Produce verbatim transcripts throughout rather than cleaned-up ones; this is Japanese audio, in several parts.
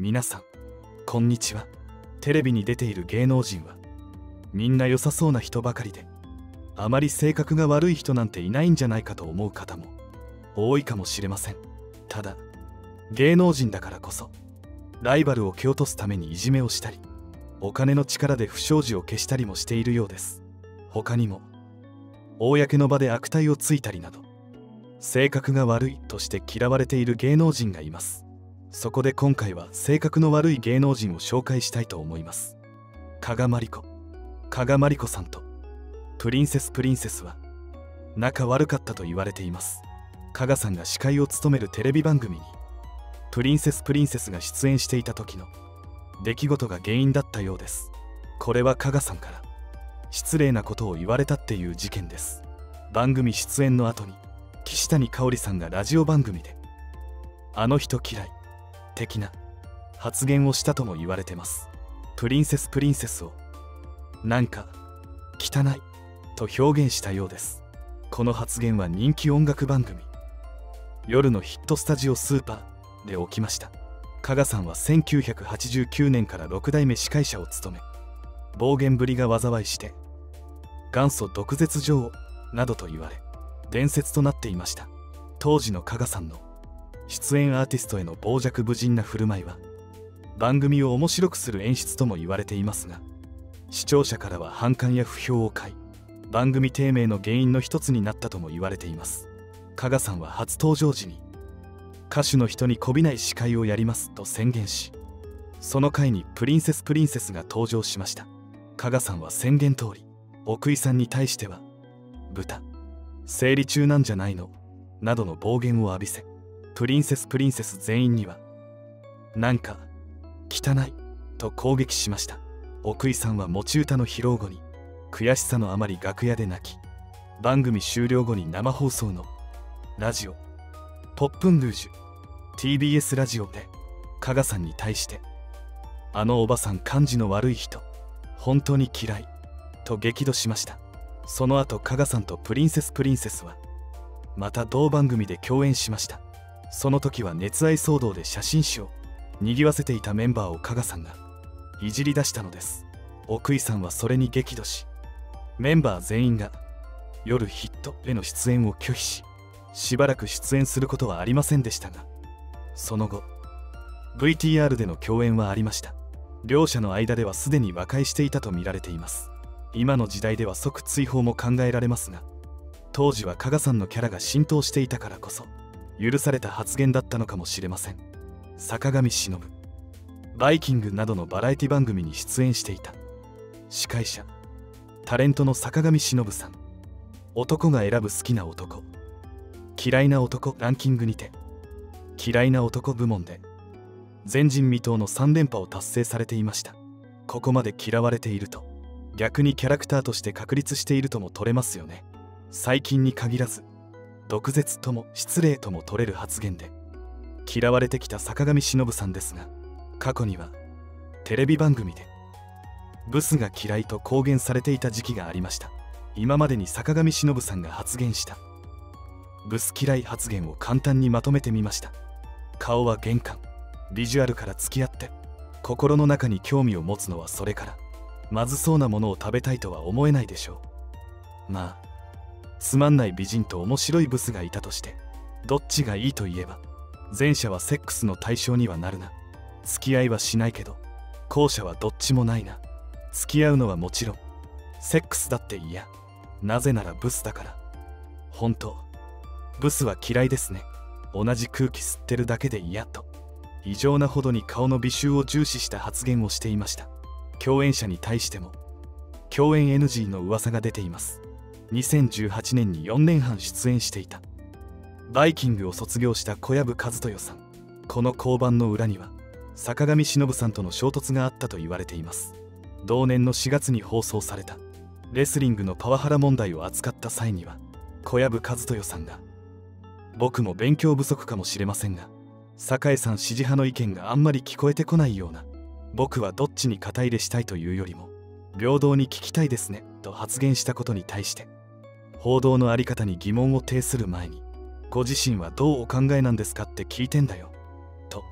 皆さんこんにちは。テレビに出ている芸能人はみんな良さそうな人ばかりで、あまり性格が悪い人なんていないんじゃないかと思う方も多いかもしれません。ただ芸能人だからこそライバルを蹴落とすためにいじめをしたり、お金の力で不祥事を消したりもしているようです。他にも公の場で悪態をついたりなど、性格が悪いとして嫌われている芸能人がいます。そこで今回は性格の悪い芸能人を紹介したいと思います。加賀まりこ。加賀まりこさんとプリンセスプリンセスは仲悪かったと言われています。加賀さんが司会を務めるテレビ番組にプリンセスプリンセスが出演していた時の出来事が原因だったようです。これは加賀さんから失礼なことを言われたっていう事件です。番組出演の後に岸谷香織さんがラジオ番組であの人嫌い的な発言をしたとも言われてます。プリンセスプリンセスをなんか汚いと表現したようです。この発言は人気音楽番組夜のヒットスタジオスーパーで起きました。加賀さんはせんきゅうひゃくはちじゅうきゅうねんからろく代目司会者を務め、暴言ぶりが災いして元祖毒舌女王などと言われ伝説となっていました。当時の加賀さんの出演アーティストへの傍若無人な振る舞いは番組を面白くする演出とも言われていますが、視聴者からは反感や不評を買い、番組低迷の原因の一つになったとも言われています。加賀さんは初登場時に歌手の人に媚びない司会をやりますと宣言し、その回にプリンセスプリンセスが登場しました。加賀さんは宣言通り奥井さんに対しては豚生理中なんじゃないのなどの暴言を浴びせ、プリンセスプリンセス全員にはなんか汚いと攻撃しました。奥井さんは持ち歌の披露後に悔しさのあまり楽屋で泣き、番組終了後に生放送のラジオポップンルージュ ティービーエス ラジオで加賀さんに対してあのおばさん感じの悪い人本当に嫌いと激怒しました。その後加賀さんとプリンセスプリンセスはまた同番組で共演しました。その時は熱愛騒動で写真誌を賑わせていたメンバーを加賀さんがいじり出したのです。奥井さんはそれに激怒し、メンバー全員が夜ヒットへの出演を拒否し、しばらく出演することはありませんでしたが、その後 ブイティーアール での共演はありました。両者の間ではすでに和解していたと見られています。今の時代では即追放も考えられますが、当時は加賀さんのキャラが浸透していたからこそ許された発言だったのかもしれません。坂上忍、バイキングなどのバラエティ番組に出演していた司会者タレントの坂上忍さん。男が選ぶ好きな男嫌いな男ランキングにて嫌いな男部門で前人未到のさん連覇を達成されていました。ここまで嫌われていると逆にキャラクターとして確立しているとも取れますよね。最近に限らず毒舌とも失礼とも取れる発言で嫌われてきた坂上忍さんですが、過去にはテレビ番組でブスが嫌いと公言されていた時期がありました。今までに坂上忍さんが発言したブス嫌い発言を簡単にまとめてみました。顔は玄関、ビジュアルから付き合って心の中に興味を持つのはそれからまずそうなものを食べたいとは思えないでしょう。まあつまんない美人と面白いブスがいたとしてどっちがいいと言えば前者はセックスの対象にはなるな、付き合いはしないけど後者はどっちもないな、付き合うのはもちろんセックスだって嫌、なぜならブスだから、本当ブスは嫌いですね、同じ空気吸ってるだけで嫌と異常なほどに顔の美醜を重視した発言をしていました。共演者に対しても共演 エヌジー の噂が出ています。にせんじゅうはちねんによねんはん出演していたバイキングを卒業した小籔千豊さん。この降板の裏には坂上忍さんとの衝突があったと言われています。同年のしがつに放送されたレスリングのパワハラ問題を扱った際には小籔千豊さんが僕も勉強不足かもしれませんが酒井さん支持派の意見があんまり聞こえてこないような、僕はどっちに肩入れしたいというよりも平等に聞きたいですねと発言したことに対して報道の在り方に疑問を呈する前にご自身はどうお考えなんですかって聞いてんだよと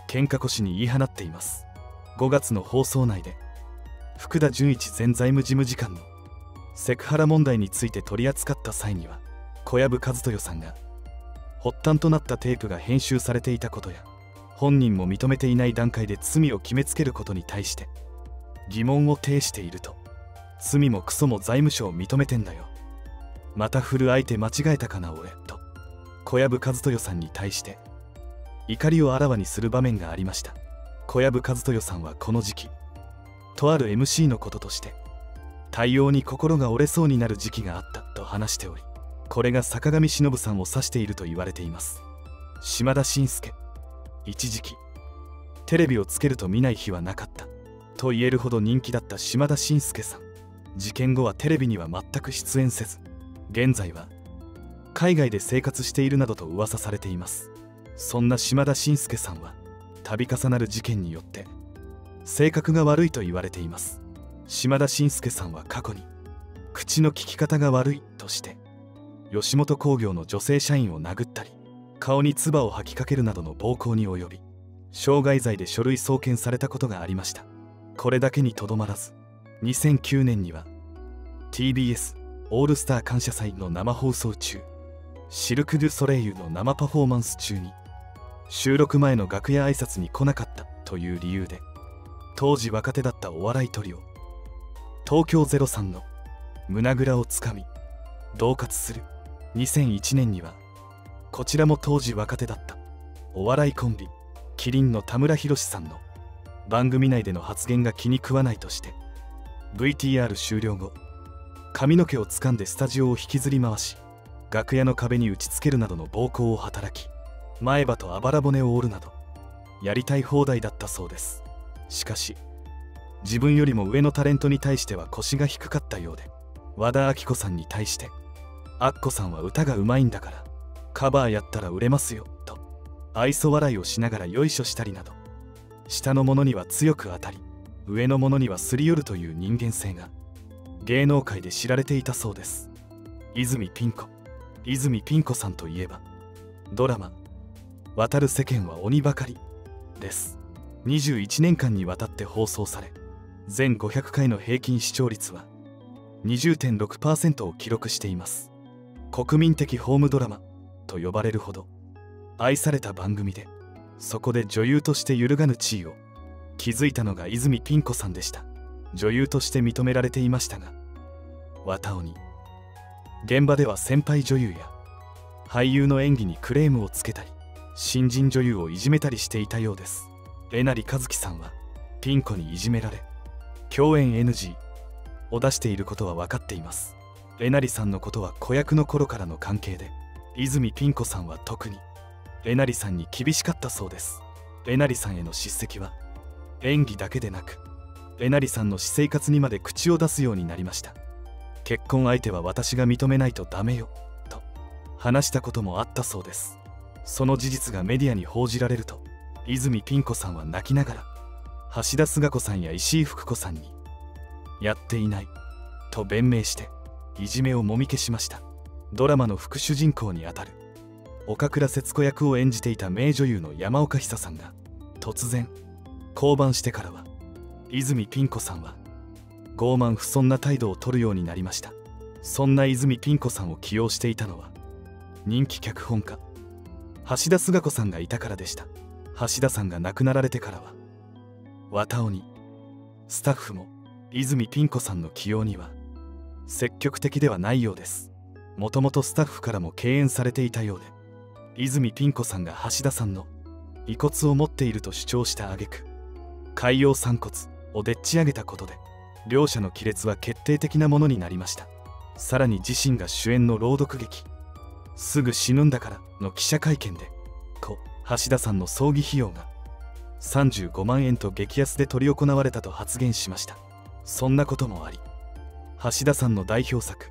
喧嘩腰に言い放っています。ごがつの放送内で福田純一前財務事務次官のセクハラ問題について取り扱った際には、小籔千豊さんが発端となったテープが編集されていたことや、本人も認めていない段階で罪を決めつけることに対して疑問を呈していると。罪もクソも財務省認めてんだよ、また振る相手間違えたかな俺と小籔千豊さんに対して怒りをあらわにする場面がありました。小籔千豊さんはこの時期、とある エムシー のこととして対応に心が折れそうになる時期があったと話しており、これが坂上忍さんを指していると言われています。島田紳介、一時期テレビをつけると見ない日はなかったと言えるほど人気だった島田紳介さん。事件後はテレビには全く出演せず、現在は海外で生活しているなどと噂されています。そんな島田紳介さんは度重なる事件によって性格が悪いと言われています。島田紳介さんは過去に口の利き方が悪いとして吉本興業の女性社員を殴ったり、顔に唾を吐きかけるなどの暴行に及び傷害罪で書類送検されたことがありました。これだけにとどまらず、にせんきゅうねんには ティービーエス オールスター感謝祭の生放送中、シルク・ドゥ・ソレイユの生パフォーマンス中に収録前の楽屋挨拶に来なかったという理由で、当時若手だったお笑いトリオ東京ゼロさんの胸ぐらをつかみ恫喝する。にせんいちねんにはこちらも当時若手だったお笑いコンビキリンの田村裕さんの番組内での発言が気に食わないとして ブイティーアール 終了後、髪の毛を掴んでスタジオを引きずり回し、楽屋の壁に打ちつけるなどの暴行を働き、前歯とあばら骨を折るなどやりたい放題だったそうです。しかし自分よりも上のタレントに対しては腰が低かったようで、和田アキ子さんに対して「アッコさんは歌がうまいんだからカバーやったら売れますよ」と愛想笑いをしながらよいしょしたりなど、下の者には強く当たり上の者にはすり寄るという人間性が芸能界で知られていたそうです。泉ピン子泉ピン子さんといえばドラマ「渡る世間は鬼ばかり」です。にじゅういちねんかんにわたって放送され、全ごひゃっかいの平均視聴率は にじゅうてんろくパーセント を記録しています。国民的ホームドラマと呼ばれるほど愛された番組で、そこで女優として揺るがぬ地位を築いたのが泉ピン子さんでした。女優として認められていましたが、綿鬼現場では先輩女優や俳優の演技にクレームをつけたり、新人女優をいじめたりしていたようです。えなりかずきさんはピン子にいじめられ共演 エヌジー を出していることは分かっています。えなりさんのことは子役の頃からの関係で、泉ピン子さんは特にえなりさんに厳しかったそうです。えなりさんへの叱責は演技だけでなく、えなりさんの私生活にまで口を出すようになりました。結婚相手は私が認めないとダメよと話したこともあったそうです。その事実がメディアに報じられると、泉ピン子さんは泣きながら橋田壽賀子さんや石井福子さんにやっていないと弁明していじめをもみ消しました。ドラマの副主人公にあたる岡倉節子役を演じていた名女優の山岡久さんが突然降板してからは、泉ピン子さんは傲慢不遜な態度を取るようになりました。そんな泉ピン子さんを起用していたのは人気脚本家橋田壽賀子さんがいたからでした。橋田さんが亡くなられてからは綿鬼スタッフも泉ピン子さんの起用には積極的ではないようです。もともとスタッフからも敬遠されていたようで、泉ピン子さんが橋田さんの遺骨を持っていると主張した挙句、海洋散骨をでっち上げたことで両者の亀裂は決定的なものになりました。さらに自身が主演の朗読劇「すぐ死ぬんだから」の記者会見で故橋田さんの葬儀費用がさんじゅうごまんえんと激安で執り行われたと発言しました。そんなこともあり、橋田さんの代表作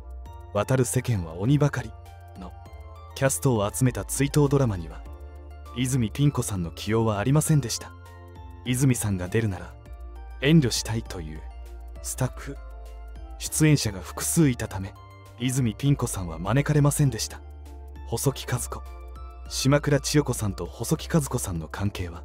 「渡る世間は鬼ばかり」のキャストを集めた追悼ドラマには泉ピン子さんの起用はありませんでした。泉さんが出るなら遠慮したいというスタッフ出演者が複数いたため、泉ピン子さんは招かれませんでした。細木数子島倉千代子さんと細木数子さんの関係は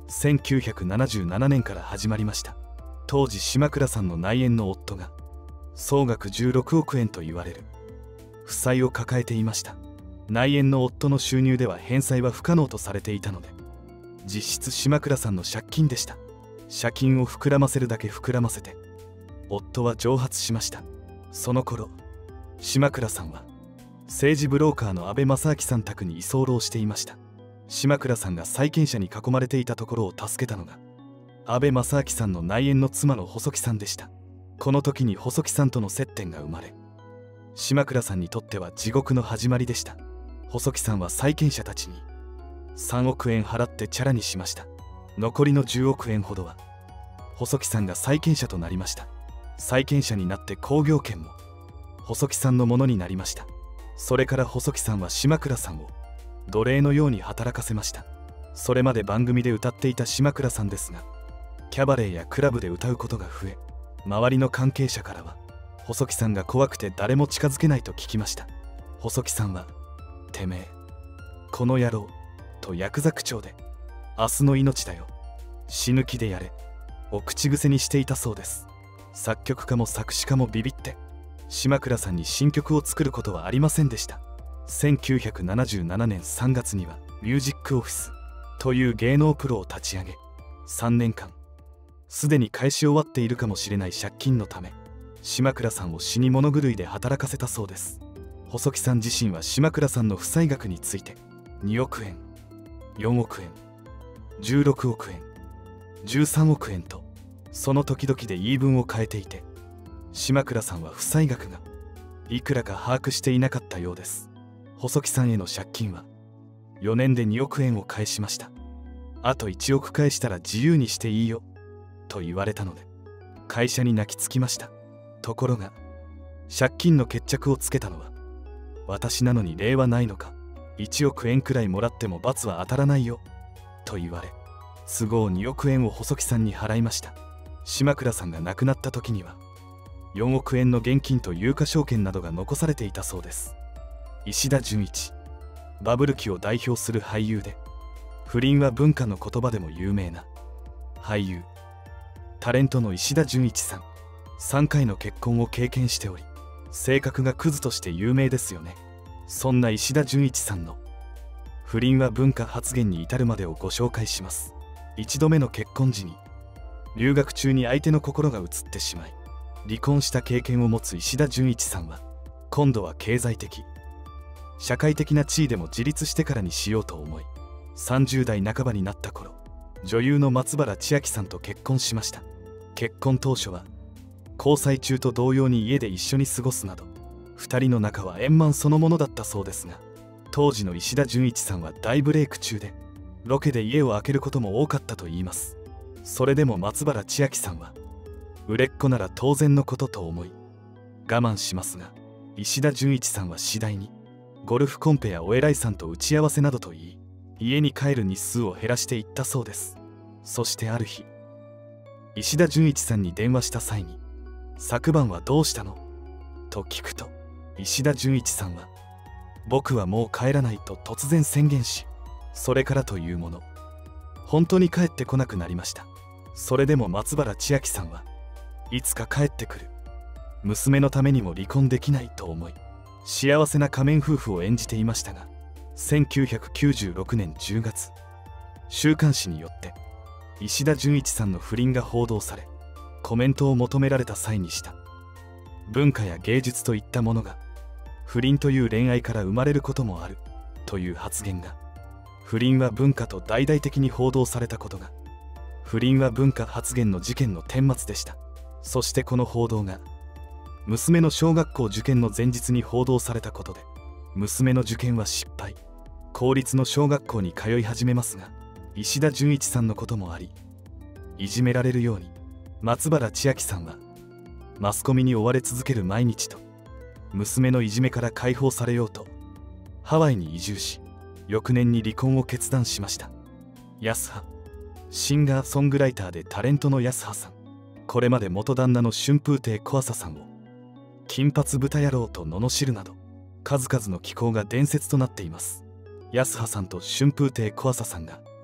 せんきゅうひゃくななじゅうななねんから始まりました。当時島倉さんの内縁の夫が総額じゅうろくおくえんと言われる負債を抱えていました。内縁の夫の収入では返済は不可能とされていたので、実質島倉さんの借金でした。借金を膨らませるだけ膨らませて夫は蒸発しました。その頃島倉さんは政治ブローカーの安倍正明さん宅に居候していました。島倉さんが債権者に囲まれていたところを助けたのが安倍正明さんの内縁の妻の細木さんでした。この時に細木さんとの接点が生まれ、島倉さんにとっては地獄の始まりでした。細木さんは債権者たちにさんおくえん払ってチャラにしました。残りのじゅうおくえんほどは細木さんが債権者となりました。債権者になって興行権も細木さんのものになりました。それから細木さんは島倉さんを奴隷のように働かせました。それまで番組で歌っていた島倉さんですが、キャバレーやクラブで歌うことが増え、周りの関係者からは細木さんが怖くて誰も近づけないと聞きました。細木さんは「てめえこの野郎」とヤクザ口調で「明日の命だよ死ぬ気でやれ」を口癖にしていたそうです。作曲家も作詞家もビビって島倉さんに新曲を作ることはありませんでした。せんきゅうひゃくななじゅうななねんさんがつにはミュージックオフィスという芸能プロを立ち上げ、さんねんかんすでに返し終わっているかもしれない借金のため島倉さんを死に物狂いで働かせたそうです。細木さん自身は島倉さんの負債額についてにおくえん、よんおくえん、じゅうろくおくえん、じゅうさんおくえんとその時々で言い分を変えていて、島倉さんは負債額がいくらか把握していなかったようです。細木さんへの借金はよねんでにおくえんを返しました。あといちおく返したら自由にしていいよと言われたので会社に泣きつきました。ところが借金の決着をつけたのは私なのに礼はないのか、いちおくえんくらいもらっても罰は当たらないよと言われ、都合におくえんを細木さんに払いました。島倉さんが亡くなった時にはよんおくえんの現金と有価証券などが残されていたそうです。石田純一、バブル期を代表する俳優で、不倫は文化の言葉でも有名な俳優タレントの石田純一さん、さんかいの結婚を経験しており、性格がクズとして有名ですよね。そんな石田純一さんの不倫は文化発言に至るまでをご紹介します。一度目の結婚時に留学中に相手の心が移ってしまい離婚した経験を持つ石田純一さんは、今度は経済的社会的な地位でも自立してからにしようと思い、さんじゅうだいなかばになった頃女優の松原千明さんと結婚しました。結婚当初は交際中と同様に家で一緒に過ごすなどふたりの仲は円満そのものだったそうですが、当時の石田純一さんは大ブレイク中でロケで家を空けることも多かったといいます。それでも松原千明さんは売れっ子なら当然のことと思い我慢しますが、石田純一さんは次第にゴルフコンペやお偉いさんと打ち合わせなどと言い、家に帰る日数を減らしていったそうです。そしてある日、石田純一さんに電話した際に「昨晩はどうしたの?」と聞くと、石田純一さんは「僕はもう帰らない」と突然宣言し、それからというもの本当に帰ってこなくなりました。それでも松原千明さんはいつか帰ってくる、娘のためにも離婚できないと思い幸せな仮面夫婦を演じていましたが、せんきゅうひゃくきゅうじゅうろくねんじゅうがつ、週刊誌によって石田純一さんの不倫が報道され、コメントを求められた際にした。文化や芸術といったものが不倫という恋愛から生まれることもあるという発言が、不倫は文化と大々的に報道されたことが不倫は文化発言の事件の顛末でした。そしてこの報道が娘の小学校受験の前日に報道されたことで、娘の受験は失敗、公立の小学校に通い始めますが、石田純一さんのこともありいじめられるように松原千明さんはマスコミに追われ続ける毎日と、娘のいじめから解放されようとハワイに移住し、翌年に離婚を決断しました。安葉、シンガーソングライターでタレントの安葉さん、これまで元旦那の春風亭小朝さんを金髪豚野郎と罵るなど数々の奇行が伝説となっています。安葉さんと春風亭小朝さんが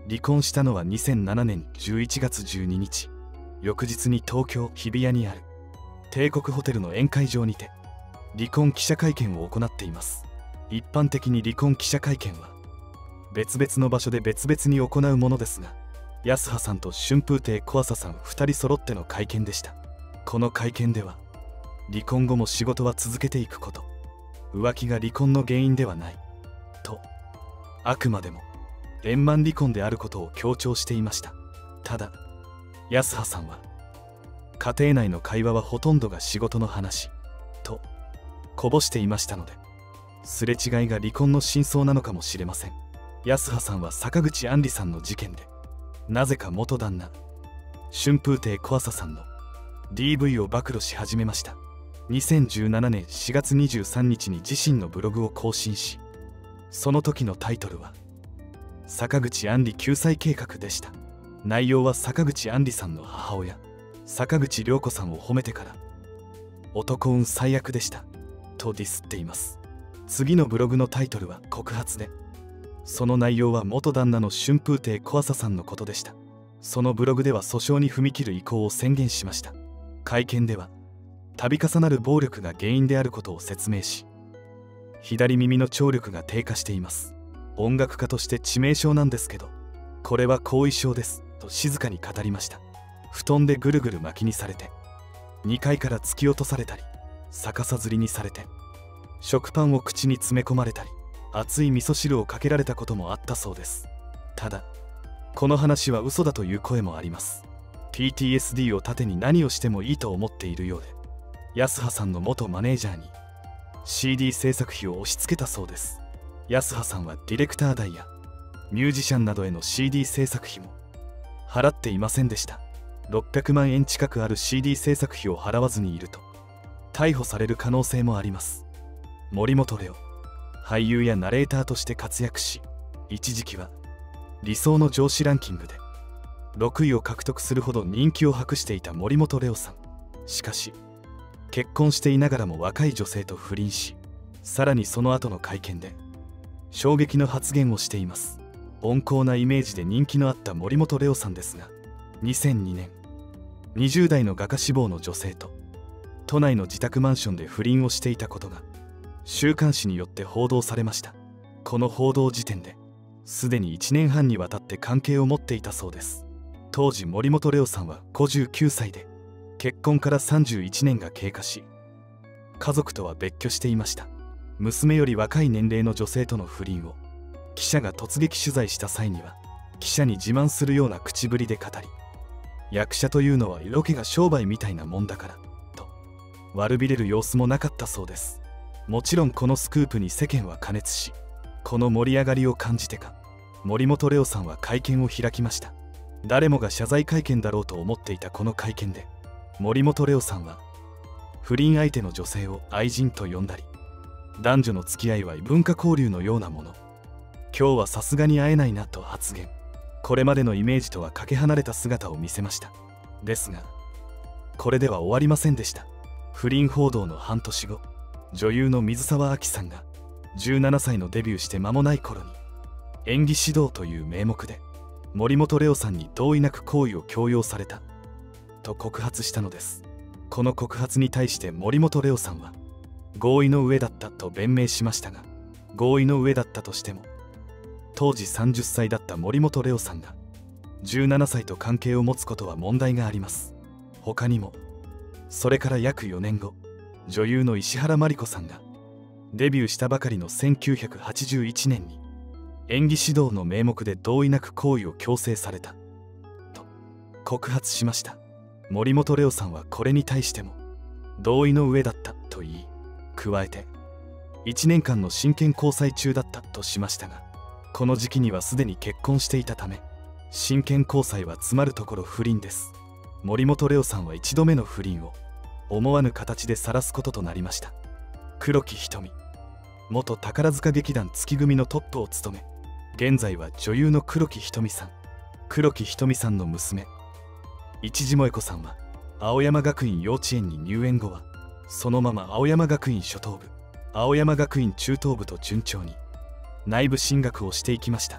離婚したのはにせんななねんじゅういちがつじゅうににち。翌日に東京日比谷にある帝国ホテルの宴会場にて離婚記者会見を行っています。一般的に離婚記者会見は別々の場所で別々に行うものですが、安葉さんと春風亭小朝さんふたり揃っての会見でした。この会見では、離婚後も仕事は続けていくこと、浮気が離婚の原因ではないと、あくまでも円満離婚であることを強調していました。ただ安葉さんは、家庭内の会話はほとんどが仕事の話とこぼしていましたので、すれ違いが離婚の真相なのかもしれません。安葉さんは坂口杏里さんの事件で、なぜか元旦那春風亭小朝さんの ディーブイ を暴露し始めました。にせんじゅうななねんしがつにじゅうさんにちに自身のブログを更新し、その時のタイトルは坂口杏里救済計画でした。内容は坂口杏里さんの母親坂口涼子さんを褒めてから男運最悪でしたとディスっています。次のブログのタイトルは告発で、その内容は元旦那の春風亭小朝さんのことでした。そのブログでは訴訟に踏み切る意向を宣言しました。会見では度重なる暴力が原因であることを説明し、左耳の聴力が低下しています。音楽家として致命傷なんですけど、これは後遺症ですと静かに語りました。布団でぐるぐる巻きにされて、にかいから突き落とされたり、逆さづりにされて、食パンを口に詰め込まれたり、熱い味噌汁をかけられたこともあったそうです。ただこの話は嘘だという声もあります。 ピーティーエスディー を盾に何をしてもいいと思っているようで、安葉さんの元マネージャーに シーディー 制作費を押し付けたそうです。安葉さんはディレクター代やミュージシャンなどへの シーディー 制作費も払っていませんでした。ろっぴゃくまんえん近くある シーディー 制作費を払わずにいると逮捕される可能性もあります。森本レオ、俳優やナレーターとして活躍し、一時期は理想の上司ランキングでろくいを獲得するほど人気を博していた森本レオさん。しかし結婚していながらも若い女性と不倫し、さらにその後の会見で衝撃の発言をしています。温厚なイメージで人気のあった森本レオさんですが、にせんにねんにじゅうだいの画家志望の女性と都内の自宅マンションで不倫をしていたことが週刊誌によって報道されました。この報道時点ですでにいちねんはんにわたって関係を持っていたそうです。当時森本レオさんはごじゅうきゅうさいで、結婚からさんじゅういちねんが経過し、家族とは別居していました。娘より若い年齢の女性との不倫を記者が突撃取材した際には、記者に自慢するような口ぶりで語り、役者というのは色気が商売みたいなもんだからと悪びれる様子もなかったそうです。もちろんこのスクープに世間は過熱し、この盛り上がりを感じてか森本レオさんは会見を開きました。誰もが謝罪会見だろうと思っていたこの会見で、森本レオさんは不倫相手の女性を愛人と呼んだり、男女の付き合いは異文化交流のようなもの、今日はさすがに会えないなと発言。これまでのイメージとはかけ離れた姿を見せました。ですがこれでは終わりませんでした。不倫報道の半年後、女優の水沢あきさんがじゅうななさいのデビューして間もない頃に演技指導という名目で森本レオさんに同意なく行為を強要されたと告発したのです。この告発に対して森本レオさんは合意の上だったと弁明しましたが、合意の上だったとしても当時さんじゅっさいだった森本レオさんがじゅうななさいと関係を持つことは問題があります。他にもそれから約よねんご、女優の石原まり子さんがデビューしたばかりのせんきゅうひゃくはちじゅういちねんに演技指導の名目で同意なく行為を強制されたと告発しました。森本レオさんはこれに対しても同意の上だったと言い、加えていちねんかんの真剣交際中だったとしましたが、この時期にはすでに結婚していたため、真剣交際はつまるところ不倫です。森本レオさんはいちどめの不倫を思わぬ形で晒すこととなりました。黒木瞳、元宝塚劇団月組のトップを務め、現在は女優の黒木瞳さん。黒木瞳さんの娘一地萌子さんは青山学院幼稚園に入園後はそのまま青山学院初等部、青山学院中等部と順調に内部進学をしていきました。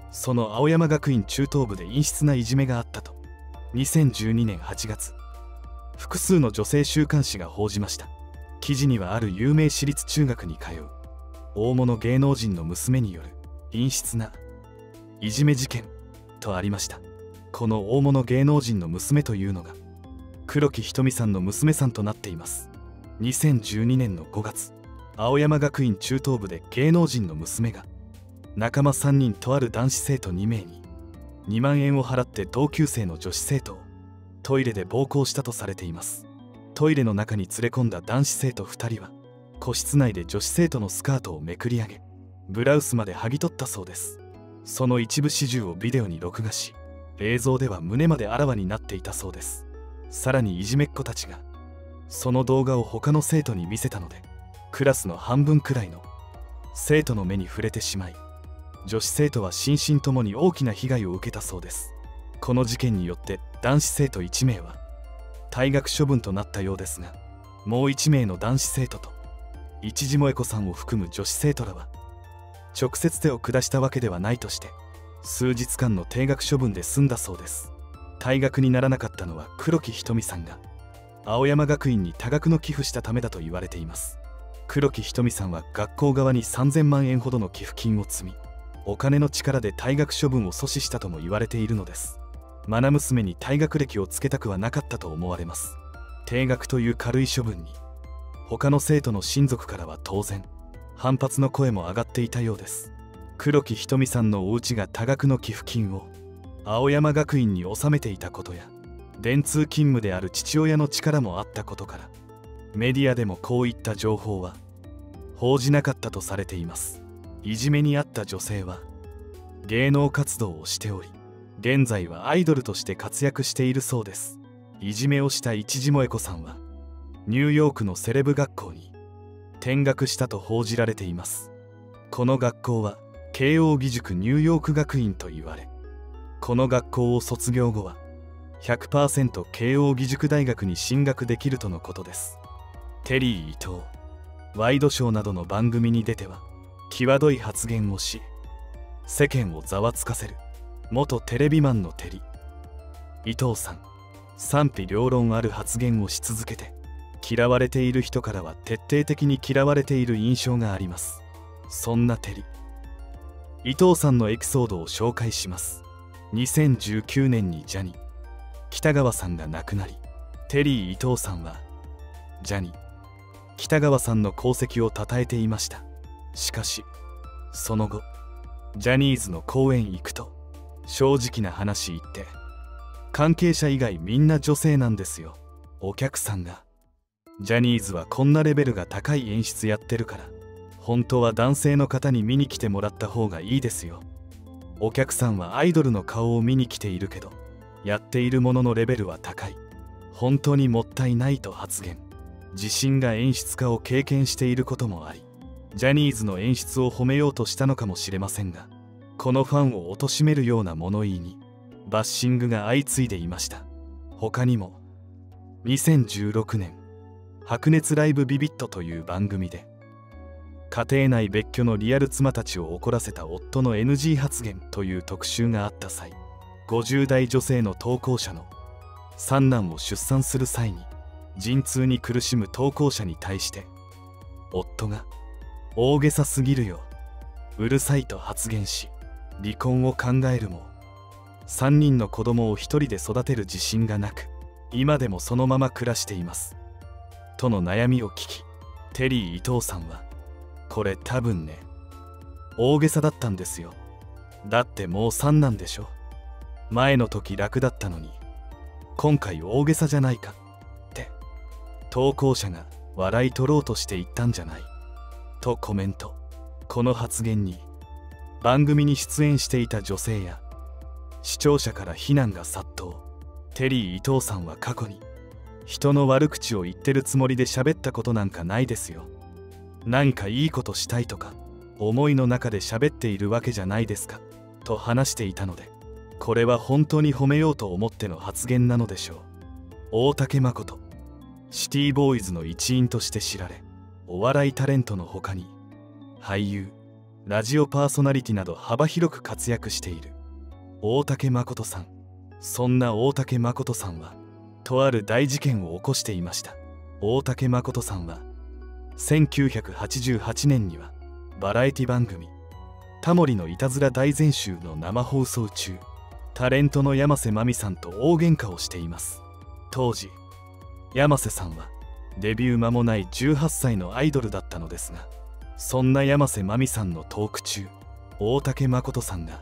その青山学院中等部で陰湿ないじめがあったとにせんじゅうにねんはちがつ複数の女性週刊誌が報じました。記事にはある有名私立中学に通う大物芸能人の娘による陰湿ないじめ事件とありました。この大物芸能人の娘というのが黒木瞳さんの娘さんとなっています。にせんじゅうにねんのごがつ、青山学院中等部で芸能人の娘が仲間さんにんとある男子生徒にめいににまんえんを払って同級生の女子生徒をトイレで暴行したとされています。トイレの中に連れ込んだ男子生徒ふたりは個室内で女子生徒のスカートをめくり上げブラウスまで剥ぎ取ったそうです。その一部始終をビデオに録画し、映像では胸まであらわになっていたそうです。さらにいじめっ子たちがその動画を他の生徒に見せたので、クラスの半分くらいの生徒の目に触れてしまい、女子生徒は心身ともに大きな被害を受けたそうです。この事件によって男子生徒いちめいは退学処分となったようですが、もういちめいの男子生徒と一時萌子さんを含む女子生徒らは直接手を下したわけではないとして数日間の停学処分で済んだそうです。退学にならなかったのは黒木瞳さんが青山学院に多額の寄付したためだと言われています。黒木瞳さんは学校側にさんぜんまんえんほどの寄付金を積み、お金の力で退学処分を阻止したとも言われているのです。愛娘に退学歴をつけたくはなかったと思われます。停学という軽い処分に他の生徒の親族からは当然反発の声も上がっていたようです。黒木瞳さんのお家が多額の寄付金を青山学院に納めていたことや、電通勤務である父親の力もあったことから、メディアでもこういった情報は報じなかったとされています。いじめにあった女性は芸能活動をしており、現在はアイドルとして活躍しているそうです。いじめをした一時萌子さんはニューヨークのセレブ学校に転学したと報じられています。この学校は慶應義塾ニューヨーク学院と言われ、この学校を卒業後は ひゃくパーセント 慶應義塾大学に進学できるとのことです。テリー伊藤、ワイドショーなどの番組に出ては際どい発言をし、世間をざわつかせる元テレビマンのテリ伊藤さん、賛否両論ある発言をし続けて、嫌われている人からは徹底的に嫌われている印象があります。そんなテリ伊藤さんのエピソードを紹介します。にせんじゅうきゅうねんにジャニー喜多川さんが亡くなり、テリー伊藤さんはジャニー喜多川さんの功績を称えていました。しかしその後ジャニーズの公演行くと正直な話言って関係者以外みんな女性なんですよ。お客さんがジャニーズはこんなレベルが高い演出やってるから本当は男性の方に見に来てもらった方がいいですよ。お客さんはアイドルの顔を見に来ているけどやっているもののレベルは高い、本当にもったいないと発言。自身が演出家を経験していることもあり、ジャニーズの演出を褒めようとしたのかもしれませんが、このファンを貶めるような物言いにバッシングが相次いでいました。他にもにせんじゅうろくねん白熱ライブビビットという番組で家庭内別居のリアル妻たちを怒らせた夫の エヌジー 発言という特集があった際、ごじゅうだい女性の投稿者の三男を出産する際に陣痛に苦しむ投稿者に対して夫が大げさすぎるよ、うるさいと発言し、離婚を考えるもさんにんの子供をひとりで育てる自信がなく、今でもそのまま暮らしていますとの悩みを聞き、テリー伊藤さんはこれ多分ね大げさだったんですよ、だってもう三男でしょ、前の時楽だったのに今回大げさじゃないかって投稿者が笑い取ろうとして言ったんじゃないとコメント。この発言に番組に出演していた女性や視聴者から非難が殺到。テリー伊藤さんは過去に人の悪口を言ってるつもりで喋ったことなんかないですよ、何かいいことしたいとか思いの中で喋っているわけじゃないですかと話していたので、これは本当に褒めようと思っての発言なのでしょう。大竹誠、シティボーイズの一員として知られ、お笑いタレントの他に俳優、 ラジオパーソナリティなど幅広く活躍している大竹誠さん。そんな大竹誠さんはとある大事件を起こしていました。大竹誠さんはせんきゅうひゃくはちじゅうはちねんにはバラエティ番組「タモリのいたずら大全集」の生放送中、タレントの山瀬まみさんと大喧嘩をしています。当時山瀬さんはデビュー間もないじゅうはっさいのアイドルだったのですが、そんな山瀬まみさんのトーク中、大竹誠さんが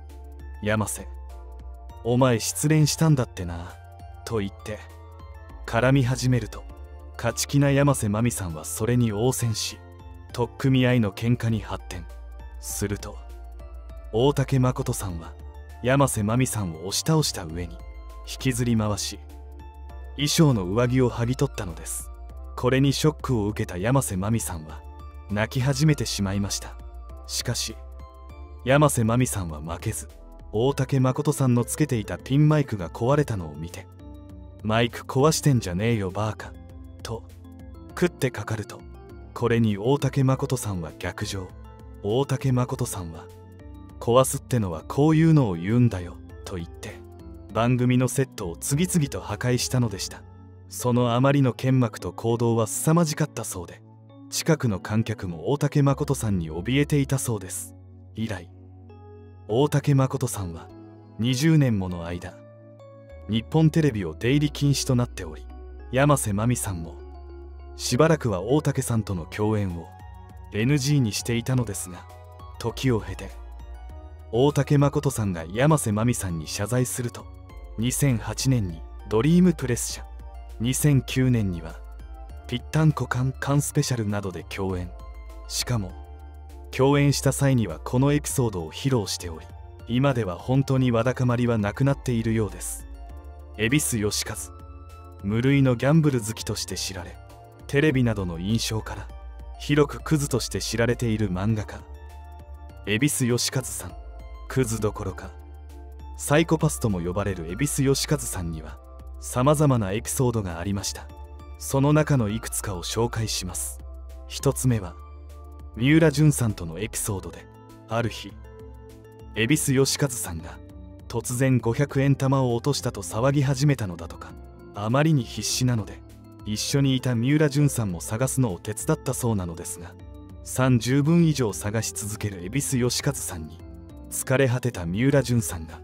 「山瀬、お前失恋したんだってな」と言って絡み始めると、勝ち気な山瀬まみさんはそれに応戦し、取っ組み合いの喧嘩に発展すると、大竹誠さんは山瀬まみさんを押し倒した上に引きずり回し、衣装の上着を剥ぎ取ったのです。これにショックを受けた山瀬まみさんは泣き始めてしまいました。しかし山瀬まみさんは負けず、大竹誠さんのつけていたピンマイクが壊れたのを見て「マイク壊してんじゃねえよバーカ」と食ってかかると、これに大竹誠さんは逆上。大竹誠さんは「壊すってのはこういうのを言うんだよ」と言って番組のセットを次々と破壊したのでした。そのあまりの剣幕と行動は凄まじかったそうで、近くの観客も大竹誠さんに怯えていたそうです。以来大竹誠さんはにじゅうねんもの間日本テレビを出入り禁止となっており、山瀬まみさんもしばらくは大竹さんとの共演を エヌジー にしていたのですが、時を経て大竹誠さんが山瀬まみさんに謝罪すると、にせんはちねんにドリームプレス社、にせんきゅうねんにはぴったんこカンカンスペシャルなどで共演。しかも共演した際にはこのエピソードを披露しており、今では本当にわだかまりはなくなっているようです。恵比寿義和、無類のギャンブル好きとして知られ、テレビなどの印象から広くクズとして知られている漫画家恵比寿義和さん。クズどころかサイコパスとも呼ばれる恵比寿義和さんにはさまざまなエピソードがありました。その中のいくつかを紹介します。一つ目は三浦淳さんとのエピソードで、ある日恵比寿義和さんが突然ごひゃくえん玉を落としたと騒ぎ始めたのだとか。あまりに必死なので一緒にいた三浦淳さんも探すのを手伝ったそうなのですが、さんじゅうぶん以上探し続ける恵比寿義和さんに疲れ果てた三浦淳さんが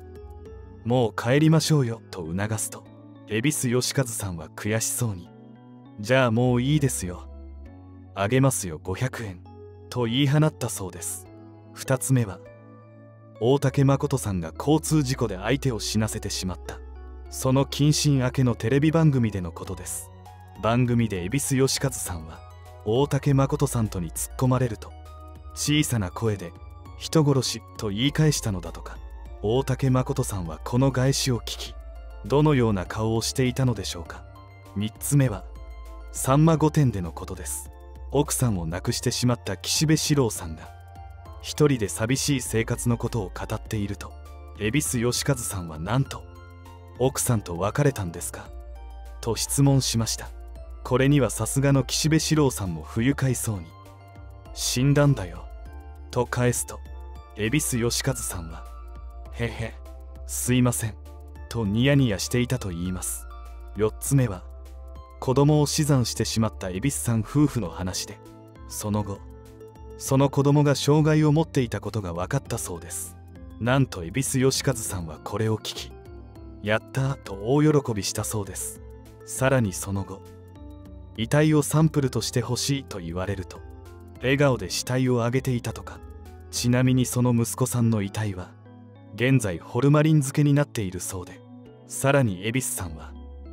「もう帰りましょうよ」と促すと、恵比寿義和さんは悔しそうに「じゃあもういいですよ、あげますよごひゃくえん」と言い放ったそうです。ふたつめは大竹誠さんが交通事故で相手を死なせてしまった、その謹慎明けのテレビ番組でのことです。番組で恵比寿義和さんは大竹誠さんとに突っ込まれると、小さな声で「人殺し」と言い返したのだとか。大竹誠さんはこの返しを聞き、どのような顔をしていたのでしょうか。みっつめは「さんま御殿」でのことです。奥さんを亡くしてしまった岸辺四郎さんが一人で寂しい生活のことを語っていると、恵比寿義和さんはなんと「奥さんと別れたんですか?」と質問しました。これにはさすがの岸辺四郎さんも不愉快そうに「死んだんだよ」と返すと、恵比寿義和さんは「へへ、すいません」とニヤニヤしていたといいます。よっつめは子供を死産してしまった恵比寿さん夫婦の話で、その後その子供が障害を持っていたことが分かったそうです。なんと恵比寿義和さんはこれを聞き「やったー」と大喜びしたそうです。さらにその後、遺体をサンプルとしてほしいと言われると笑顔で死体をあげていたとか。ちなみにその息子さんの遺体は現在ホルマリン漬けになっているそうで、さらに恵比寿さんは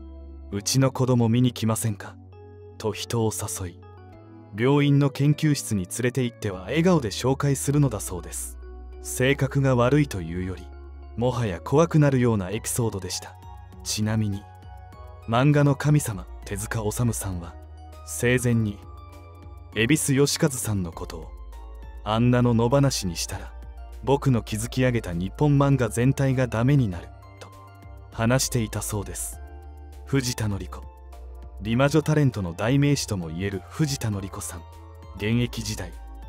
「うちの子供見に来ませんか?」と人を誘い、病院の研究室に連れて行っては笑顔で紹介するのだそうです。性格が悪いというよりもはや怖くなるようなエピソードでした。ちなみに漫画の神様手塚治虫さんは生前に恵比寿義和さんのことをあんなの野放しにしたら僕の築き上げた日本漫画全体がダメになると話していたそうです。藤田紀子、美魔女タレントの代名詞ともいえる藤田紀子さん。現役時代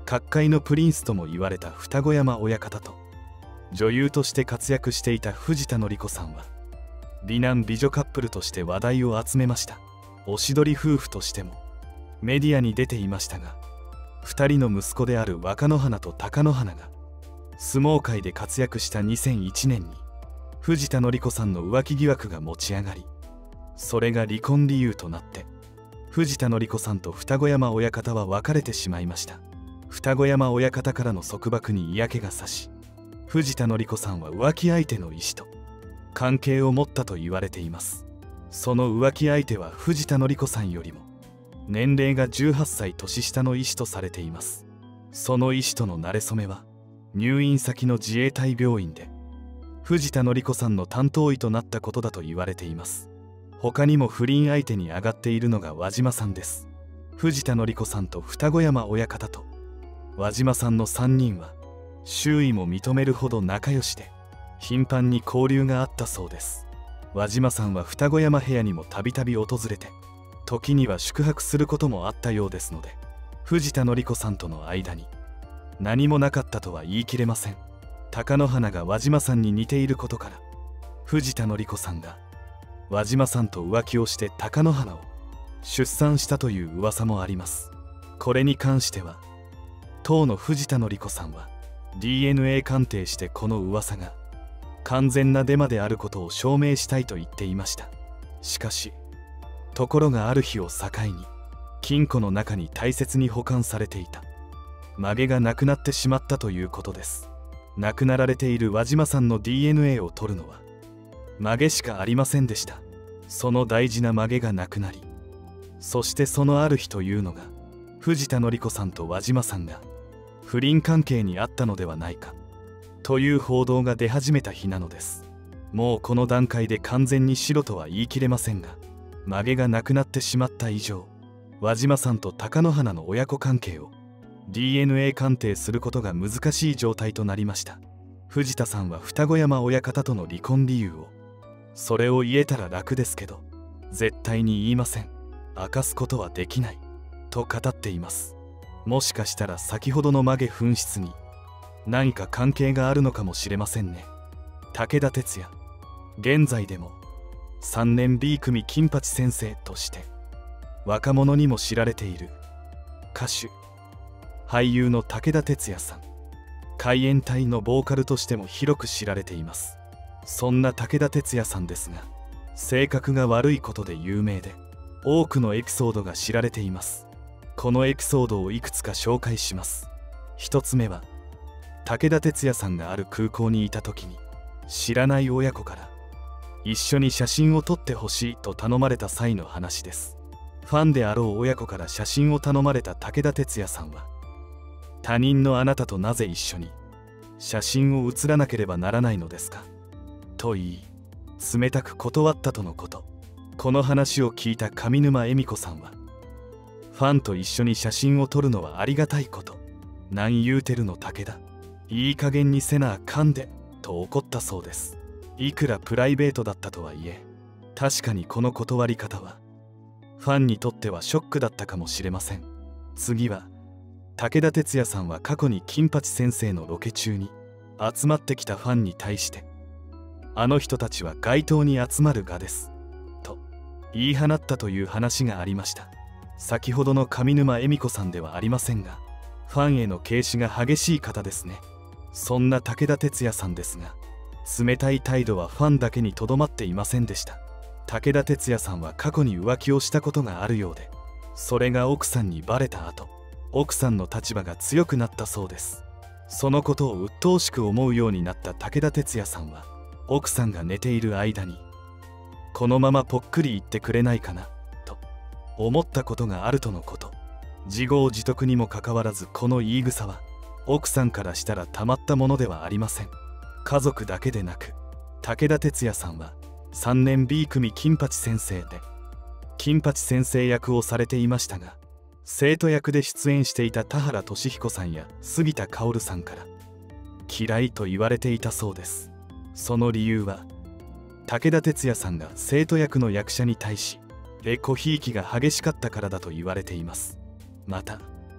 各界のプリンスとも言われた二子山親方と女優として活躍していた藤田紀子さんは美男美女カップルとして話題を集めました。おしどり夫婦としてもメディアに出ていましたが、ふたりの息子である若乃花と貴乃花が相撲界で活躍したにせんいちねんに藤田紀子さんの浮気疑惑が持ち上がり、それが離婚理由となって藤田紀子さんと二子山親方は別れてしまいました。二子山親方からの束縛に嫌気がさし、藤田紀子さんは浮気相手の医師と関係を持ったと言われています。その浮気相手は藤田紀子さんよりも年齢がじゅうはっさい年下の医師とされています。その医師との馴れ初めは入院先の自衛隊病院で藤田紀子さんの担当医となったことだと言われています。他にも不倫相手に上がっているのが輪島さんです。藤田紀子さんと二子山親方と輪島さんのさんにんは周囲も認めるほど仲良しで頻繁に交流があったそうです。輪島さんは二子山部屋にもたびたび訪れて、時には宿泊することもあったようですので、藤田紀子さんとの間に何もなかったとは言い切れません。貴乃花が輪島さんに似ていることから、藤田紀子さんが輪島さんと浮気をして貴乃花を出産したという噂もあります。これに関しては当の藤田紀子さんは ディーエヌエー 鑑定してこの噂が完全なデマであることを証明したいと言っていました。しかしところがある日を境に金庫の中に大切に保管されていた曲げがなくなってしまったということです。亡くなられている輪島さんの ディーエヌエー を取るのは曲げしかありませんでした。その大事な曲げがなくなり、そしてそのある日というのが藤田紀子さんと輪島さんが不倫関係にあったのではないかという報道が出始めた日なのです。もうこの段階で完全に白とは言い切れませんが、曲げがなくなってしまった以上、輪島さんと貴乃花の親子関係を ディーエヌエー 鑑定することが難しい状態となりました。藤田さんは二子山親方との離婚理由を、それを言えたら楽ですけど絶対に言いません、明かすことはできないと語っています。もしかしたら先ほどの曲げ紛失に何か関係があるのかもしれませんね。武田鉄矢、現在でもさんねん B 組金八先生として若者にも知られている歌手俳優の武田鉄矢さん、海援隊のボーカルとしても広く知られています。そんな武田鉄矢さんですが、性格が悪いことで有名で多くのエピソードが知られています。このエピソードをいくつか紹介します。一つ目は武田鉄矢さんがある空港にいた時に知らない親子から一緒に写真を撮ってほしいと頼まれた際の話です。ファンであろう親子から写真を頼まれた武田鉄矢さんは、他人のあなたとなぜ一緒に写真を写らなければならないのですかと言い、冷たく断ったとのこと。この話を聞いた上沼恵美子さんは、ファンと一緒に写真を撮るのはありがたいこと、なん言うてるの武田、いい加減にせなあかんでと怒ったそうです。いくらプライベートだったとはいえ、確かにこの断り方はファンにとってはショックだったかもしれません。次は武田鉄矢さんは過去に金八先生のロケ中に集まってきたファンに対して、あの人たちは街頭に集まるがですと言い放ったという話がありました。先ほどの上沼恵美子さんではありませんが、ファンへの軽視が激しい方ですね。そんな武田鉄矢さんですが、冷たい態度はファンだけにとどまっていませんでした。武田鉄矢さんは過去に浮気をしたことがあるようで、それが奥さんにバレた後、奥さんの立場が強くなったそうです。そのことを鬱陶しく思うようになった武田鉄矢さんは、奥さんが寝ている間にこのままぽっくり言ってくれないかなと思ったことがあるとのこと。自業自得にもかかわらず、この言い草は奥さんからしたらたまったものではありません。家族だけでなく、武田鉄矢さんはさんねん B 組金八先生で金八先生役をされていましたが、生徒役で出演していた田原俊彦さんや杉田薫さんから嫌いと言われていたそうです。その理由は、武田鉄矢さんが生徒役の役者に対しエコひいきが激しかったからだと言われています。また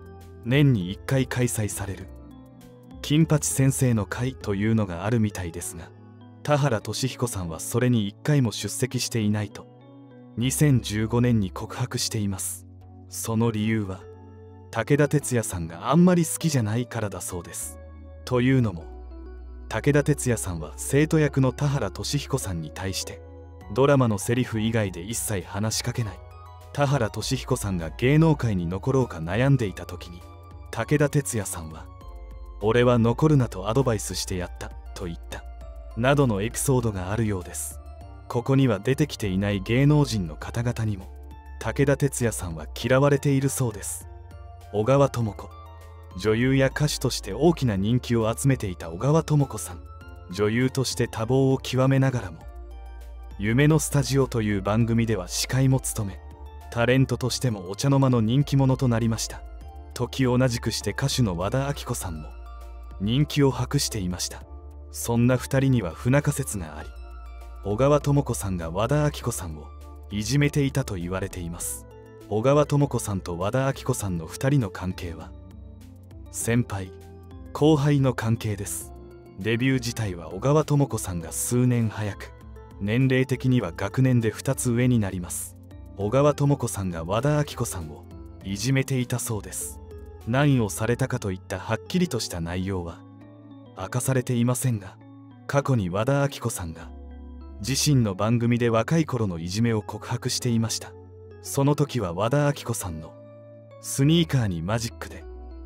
年にいっかい開催される金八先生の会というのがあるみたいですが、田原俊彦さんはそれにいっかいも出席していないとにせんじゅうごねんに告白しています。その理由は武田鉄矢さんがあんまり好きじゃないからだそうです。というのも武田鉄矢さんは生徒役の田原俊彦さんに対してドラマのセリフ以外で一切話しかけない田原俊彦さんが芸能界に残ろうか悩んでいた時に武田鉄矢さんは「俺は残るなとアドバイスしてやった」と言ったなどのエピソードがあるようです。ここには出てきていない芸能人の方々にも武田鉄矢さんは嫌われているそうです。小川智子、女優や歌手として大きな人気を集めていた小川智子さん。女優として多忙を極めながらも夢のスタジオという番組では司会も務め、タレントとしてもお茶の間の人気者となりました。時同じくして歌手の和田アキ子さんも人気を博していました。そんなふたりには不仲説があり、小川智子さんが和田アキ子さんをいじめていたと言われています。小川智子さんと和田アキ子さんのふたりの関係は先輩後輩の関係です。デビュー自体は小川智子さんが数年早く、年齢的には学年でふたつ上になります。小川智子さんが和田アキ子さんをいじめていたそうです。何をされたかといったはっきりとした内容は明かされていませんが、過去に和田アキ子さんが自身の番組で若い頃のいじめを告白していました。その時は和田アキ子さんのスニーカーにマジックで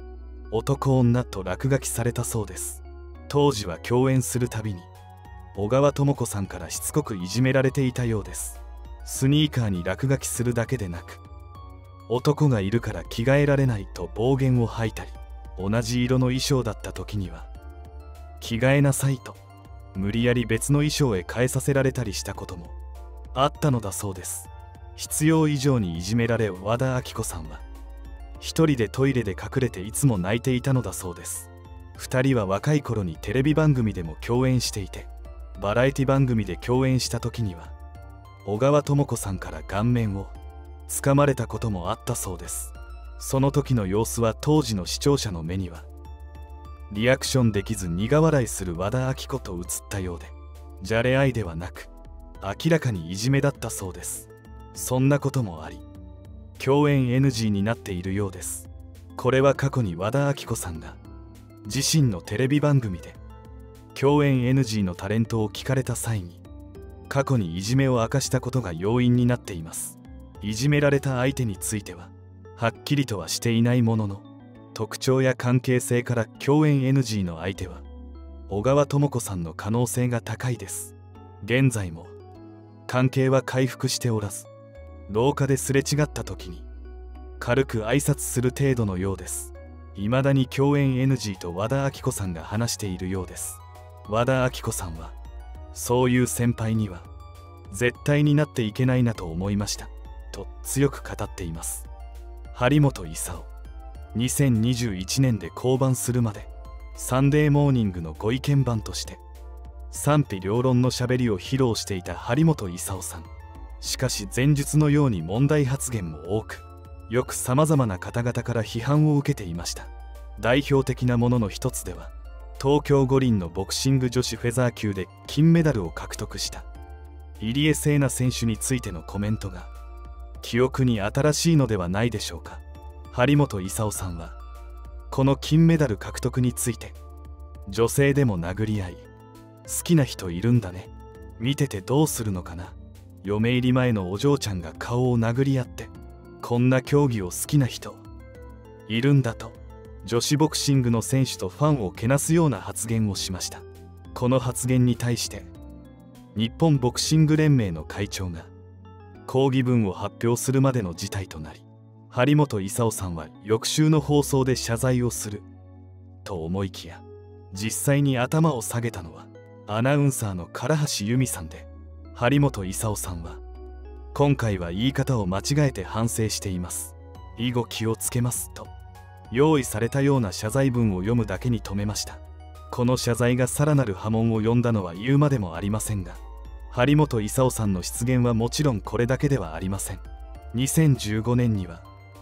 「男女」と落書きされたそうです。当時は共演するたびに小川智子さんからしつこくいじめられていたようです。スニーカーに落書きするだけでなく、男がいるから着替えられないと暴言を吐いたり、同じ色の衣装だった時には着替えなさいと無理やり別の衣装へ変えさせられたりしたこともあったのだそうです。必要以上にいじめられ和田アキ子さんは一人でトイレで隠れていつも泣いていたのだそうです。二人は若い頃にテレビ番組でも共演していて、バラエティ番組で共演した時には小川智子さんから顔面をつかまれたこともあったそうです。その時の様子は当時の視聴者の目にはリアクションできず苦笑いする和田アキ子と映ったようで、じゃれ合いではなく明らかにいじめだったそうです。そんなこともあり共演 エヌジー になっているようです。これは過去に和田アキ子さんが自身のテレビ番組で共演 エヌジー のタレントを聞かれた際に過去にいじめを明かしたことが要因になっています。いじめられた相手についてははっきりとはしていないものの、特徴や関係性から共演 エヌジー の相手は小川智子さんの可能性が高いです。現在も関係は回復しておらず、廊下ですれ違った時に軽く挨拶する程度のようです。未だに共演 エヌジー と和田アキ子さんが話しているようです。和田アキ子さんはそういう先輩には絶対になっていけないなと思いましたと強く語っています。張本勲、にせんにじゅういちねんで降板するまでサンデーモーニングのご意見番として賛否両論のしゃべりを披露していた張本勲さん。しかし前述のように問題発言も多く、よくさまざまな方々から批判を受けていました。代表的なものの一つでは東京五輪のボクシング女子フェザー級で金メダルを獲得した入江聖奈選手についてのコメントが記憶に新しいのではないでしょうか。張本勲さんはこの金メダル獲得について、女性でも殴り合い好きな人いるんだね、見ててどうするのかな、嫁入り前のお嬢ちゃんが顔を殴り合ってこんな競技を好きな人いるんだと女子ボクシングの選手とファンをけなすような発言をしました。この発言に対して日本ボクシング連盟の会長が抗議文を発表するまでの事態となり、張本勲さんは翌週の放送で謝罪をすると思いきや、実際に頭を下げたのはアナウンサーの唐橋由美さんで、張本勲さんは今回は言い方を間違えて反省しています、以後気をつけますと用意されたような謝罪文を読むだけに止めました。この謝罪がさらなる波紋を呼んだのは言うまでもありませんが、張本勲さんの失言はもちろんこれだけではありません。にせんじゅうごねんには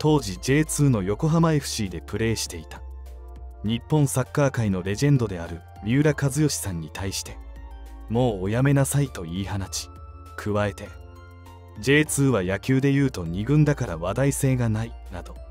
当時 ジェイツー の横浜 エフシー でプレーしていた日本サッカー界のレジェンドである三浦知良さんに対してもうおやめなさいと言い放ち、加えて ジェイツー は野球でいうとに軍だから話題性がないなど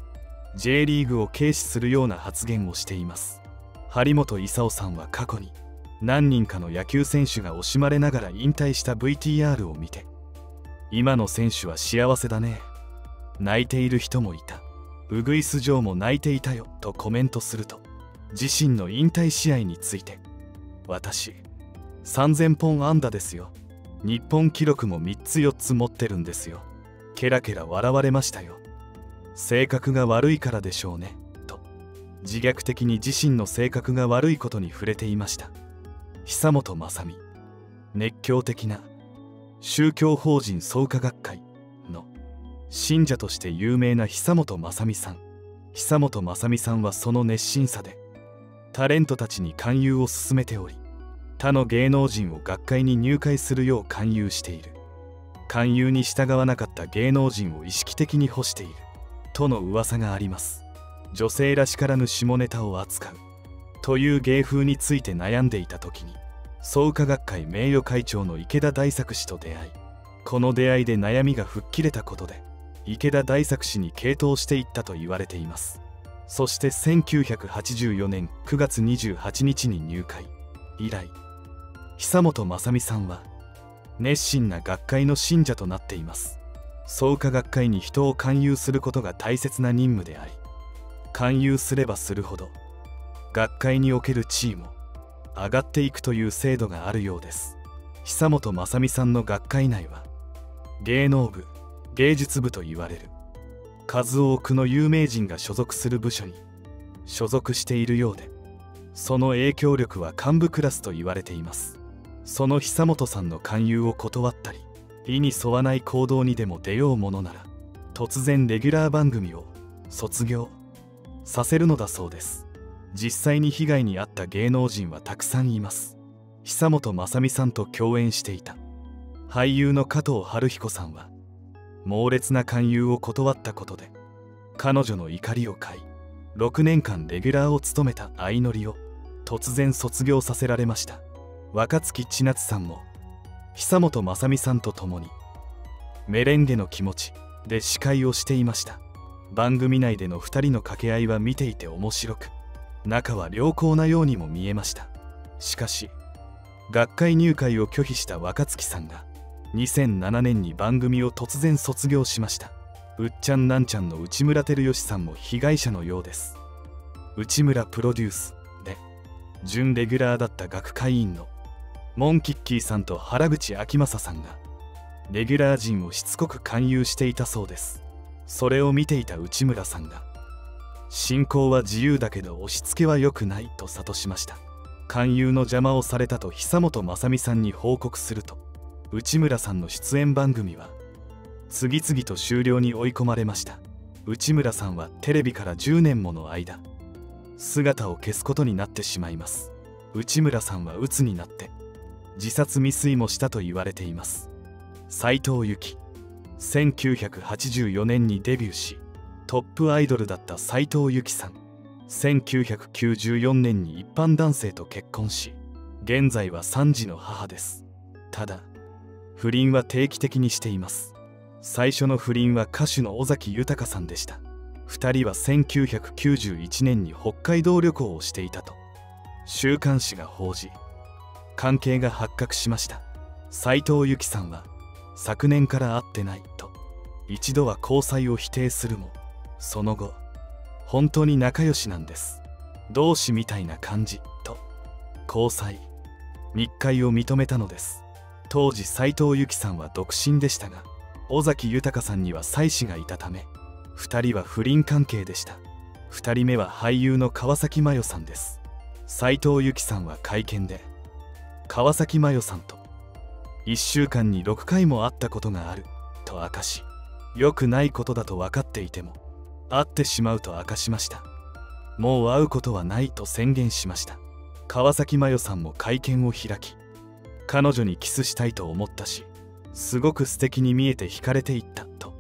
J リーグを軽視するような発言をしています。張本勲さんは過去に何人かの野球選手が惜しまれながら引退した ブイティーアール を見て、今の選手は幸せだね、泣いている人もいた、ウグイス嬢も泣いていたよとコメントすると、自身の引退試合について、私さんぜんぽん安打ですよ、日本記録もみっつよっつ持ってるんですよ、ケラケラ笑われましたよ、性格が悪いからでしょうねと自虐的に自身の性格が悪いことに触れていました。久本雅美、熱狂的な宗教法人創価学会の信者として有名な久本雅美さん。久本雅美さんはその熱心さでタレントたちに勧誘を進めており、他の芸能人を学会に入会するよう勧誘している。勧誘に従わなかった芸能人を意識的に干しているとの噂があります。女性らしからぬ下ネタを扱うという芸風について悩んでいた時に、創価学会名誉会長の池田大作氏と出会い、この出会いで悩みが吹っ切れたことで池田大作氏に傾倒していったと言われています。そしてせんきゅうひゃくはちじゅうよねんくがつにじゅうはちにちに入会。以来久本雅美さんは熱心な学会の信者となっています。創価学会に人を勧誘することが大切な任務であり、勧誘すればするほど学会における地位も上がっていくという制度があるようです。久本雅美さんの学会内は芸能部、芸術部と言われる数多くの有名人が所属する部署に所属しているようで、その影響力は幹部クラスと言われています。その久本さんの勧誘を断ったり、意に沿わない行動にでも出ようものなら突然レギュラー番組を卒業させるのだそうです。実際に被害に遭った芸能人はたくさんいます。久本雅美さんと共演していた俳優の加藤晴彦さんは猛烈な勧誘を断ったことで彼女の怒りを買い、ろくねんかんレギュラーを務めた相乗りを突然卒業させられました。若槻千夏さんも久本雅美さんと共にメレンゲの気持ちで司会をしていました。番組内でのふたりの掛け合いは見ていて面白く、仲は良好なようにも見えました。しかし学会入会を拒否した若槻さんがにせんななねんに番組を突然卒業しました。うっちゃんなんちゃんの内村光良さんも被害者のようです。内村プロデュースで準レギュラーだった学会員のモンキッキーさんと原口あきまささんがレギュラー陣をしつこく勧誘していたそうです。それを見ていた内村さんが信仰は自由だけど押し付けは良くないと諭しました。勧誘の邪魔をされたと久本雅美さんに報告すると、内村さんの出演番組は次々と終了に追い込まれました。内村さんはテレビからじゅうねんもの間姿を消すことになってしまいます。内村さんは鬱になって自殺未遂もしたと言われています。斉藤由貴、せんきゅうひゃくはちじゅうよねんにデビューしトップアイドルだった斉藤由貴さん。せんきゅうひゃくきゅうじゅうよねんに一般男性と結婚し、現在はさんじの母です。ただ不倫は定期的にしています。最初の不倫は歌手の尾崎豊さんでした。ふたりはせんきゅうひゃくきゅうじゅういちねんに北海道旅行をしていたと週刊誌が報じ、関係が発覚しました。斉藤由貴さんは昨年から会ってないと一度は交際を否定するも、その後本当に仲良しなんです、同志みたいな感じと交際密会を認めたのです。当時斉藤由貴さんは独身でしたが、尾崎豊さんには妻子がいたためふたりは不倫関係でした。ふたりめは俳優の川崎麻世さんです。斉藤由貴さんは会見で川崎麻世さんといっしゅうかんにろっかいも会ったことがあると明かし、良くないことだと分かっていても会ってしまうと明かしました。もう会うことはないと宣言しました。川崎麻世さんも会見を開き、彼女にキスしたいと思ったし、すごく素敵に見えて惹かれていったと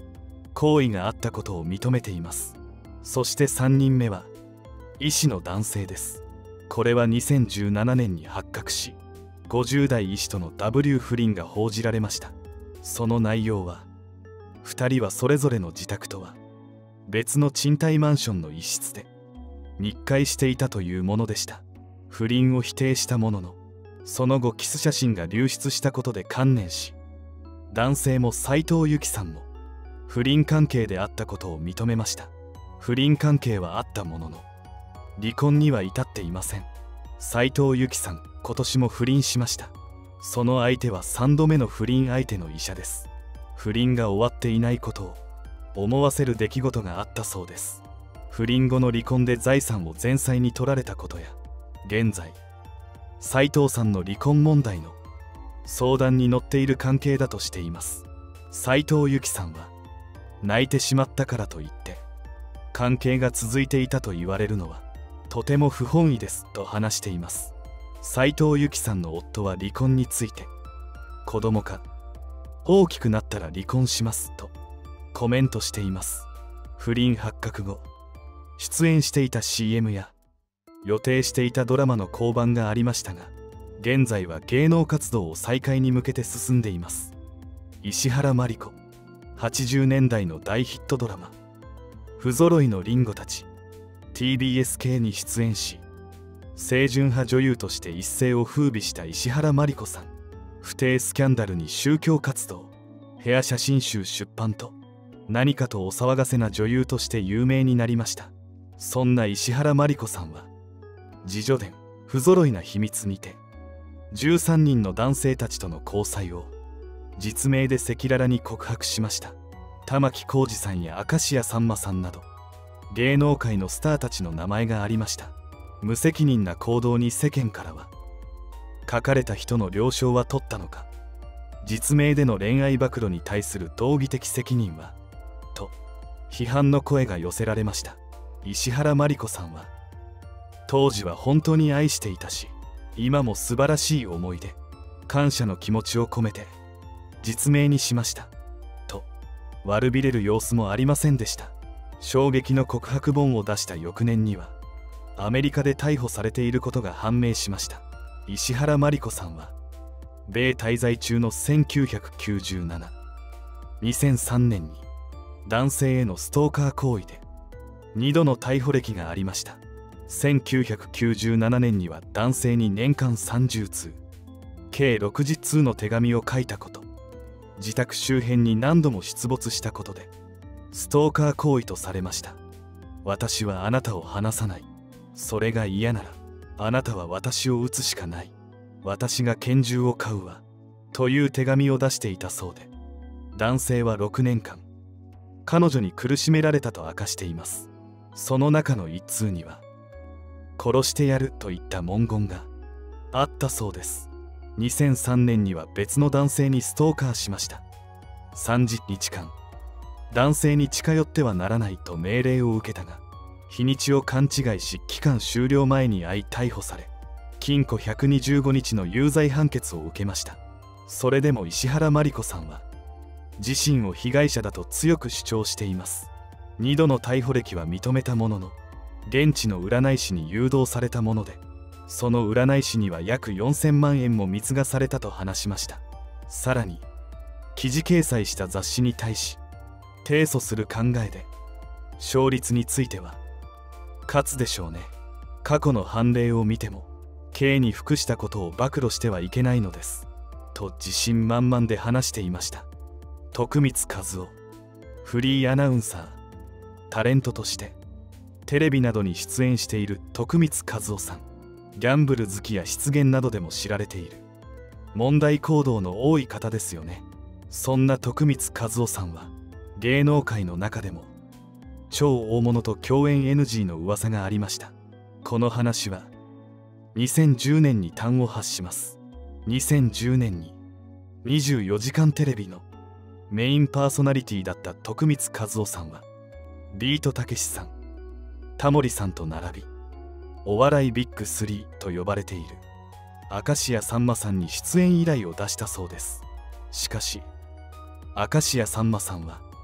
行為があったことを認めています。そしてさんにんめは医師の男性です。これはにせんじゅうななねんに発覚し、ごじゅう代医師との ダブリュー 不倫が報じられました。その内容は、ふたりはそれぞれの自宅とは別の賃貸マンションの一室で密会していたというものでした。不倫を否定したものの、その後キス写真が流出したことで観念し、男性も斉藤由貴さんも不倫関係であったことを認めました。不倫関係はあったものの、離婚には至っていません。斉藤由貴さん、今年も不倫しました。その相手はさんどめの不倫相手の医者です。不倫が終わっていないことを思わせる出来事があったそうです。不倫後の離婚で財産を前妻に取られたことや、現在斉藤さんの離婚問題の相談に乗っている関係だとしています。斉藤由貴さんは、泣いてしまったからといって関係が続いていたと言われるのはとても不本意ですと話しています。斉藤由貴さんの夫は離婚について、子供か大きくなったら離婚しますとコメントしています。不倫発覚後、出演していた シーエム や予定していたドラマの降板がありましたが、現在は芸能活動を再開に向けて進んでいます。石原まり子、はちじゅうねんだいの大ヒットドラマ「不揃いのリンゴたち」ティービーエス 系に出演し、清純派女優として一世を風靡した石原まり子さん。不貞スキャンダルに宗教活動、ヘア写真集出版と、何かとお騒がせな女優として有名になりました。そんな石原まり子さんは、自叙伝「不揃いな秘密」にてじゅうさんにんの男性たちとの交際を実名で赤裸々に告白しました。玉置浩二さんや明石家さんまさんなど芸能界のスターたちの名前がありました。無責任な行動に世間からは、書かれた人の了承は取ったのか、実名での恋愛暴露に対する道義的責任はと批判の声が寄せられました。石原まり子さんは、当時は本当に愛していたし、今も素晴らしい思いで感謝の気持ちを込めて実名にしましたと悪びれる様子もありませんでした。衝撃の告白本を出した翌年にはアメリカで逮捕されていることが判明しました。石原まり子さんは米滞在中のせんきゅうひゃくきゅうじゅうなな、にせんさんねんに男性へのストーカー行為でにどの逮捕歴がありました。せんきゅうひゃくきゅうじゅうななねんには男性に年間さんじゅうつう、計ろくじゅっつうの手紙を書いたこと、自宅周辺に何度も出没したことでストーカー行為とされました。私はあなたを離さない。それが嫌ならあなたは私を撃つしかない。私が拳銃を買うわ。という手紙を出していたそうで、男性はろくねんかん彼女に苦しめられたと明かしています。その中の一通には、殺してやるといった文言があったそうです。にせんさんねんには別の男性にストーカーしました。さんじゅうにちかん男性に近寄ってはならないと命令を受けたが、日にちを勘違いし期間終了前に遭い逮捕され、禁錮ひゃくにじゅうごにちの有罪判決を受けました。それでも石原まり子さんは自身を被害者だと強く主張しています。にどの逮捕歴は認めたものの、現地の占い師に誘導されたもので、その占い師には約よんせんまんえんも貢がされたと話しました。さらに記事掲載した雑誌に対し提訴する考えで、勝率については勝つでしょうね。過去の判例を見ても刑に服したことを暴露してはいけないのですと自信満々で話していました。徳光和夫、フリーアナウンサー、タレントとしてテレビなどに出演している徳光和夫さん。ギャンブル好きや失言などでも知られている問題行動の多い方ですよね。そんな徳光和夫さんは芸能界の中でも超大物と共演 エヌジー の噂がありました。この話はにせんじゅうねんに端を発します。にせんじゅうねんににじゅうよじかんテレビのメインパーソナリティだった徳光和夫さんは、ビートたけしさん、タモリさんと並びお笑いビッグスリーと呼ばれている明石家さんまさんに出演依頼を出したそうです。しかし明石家さんまさんは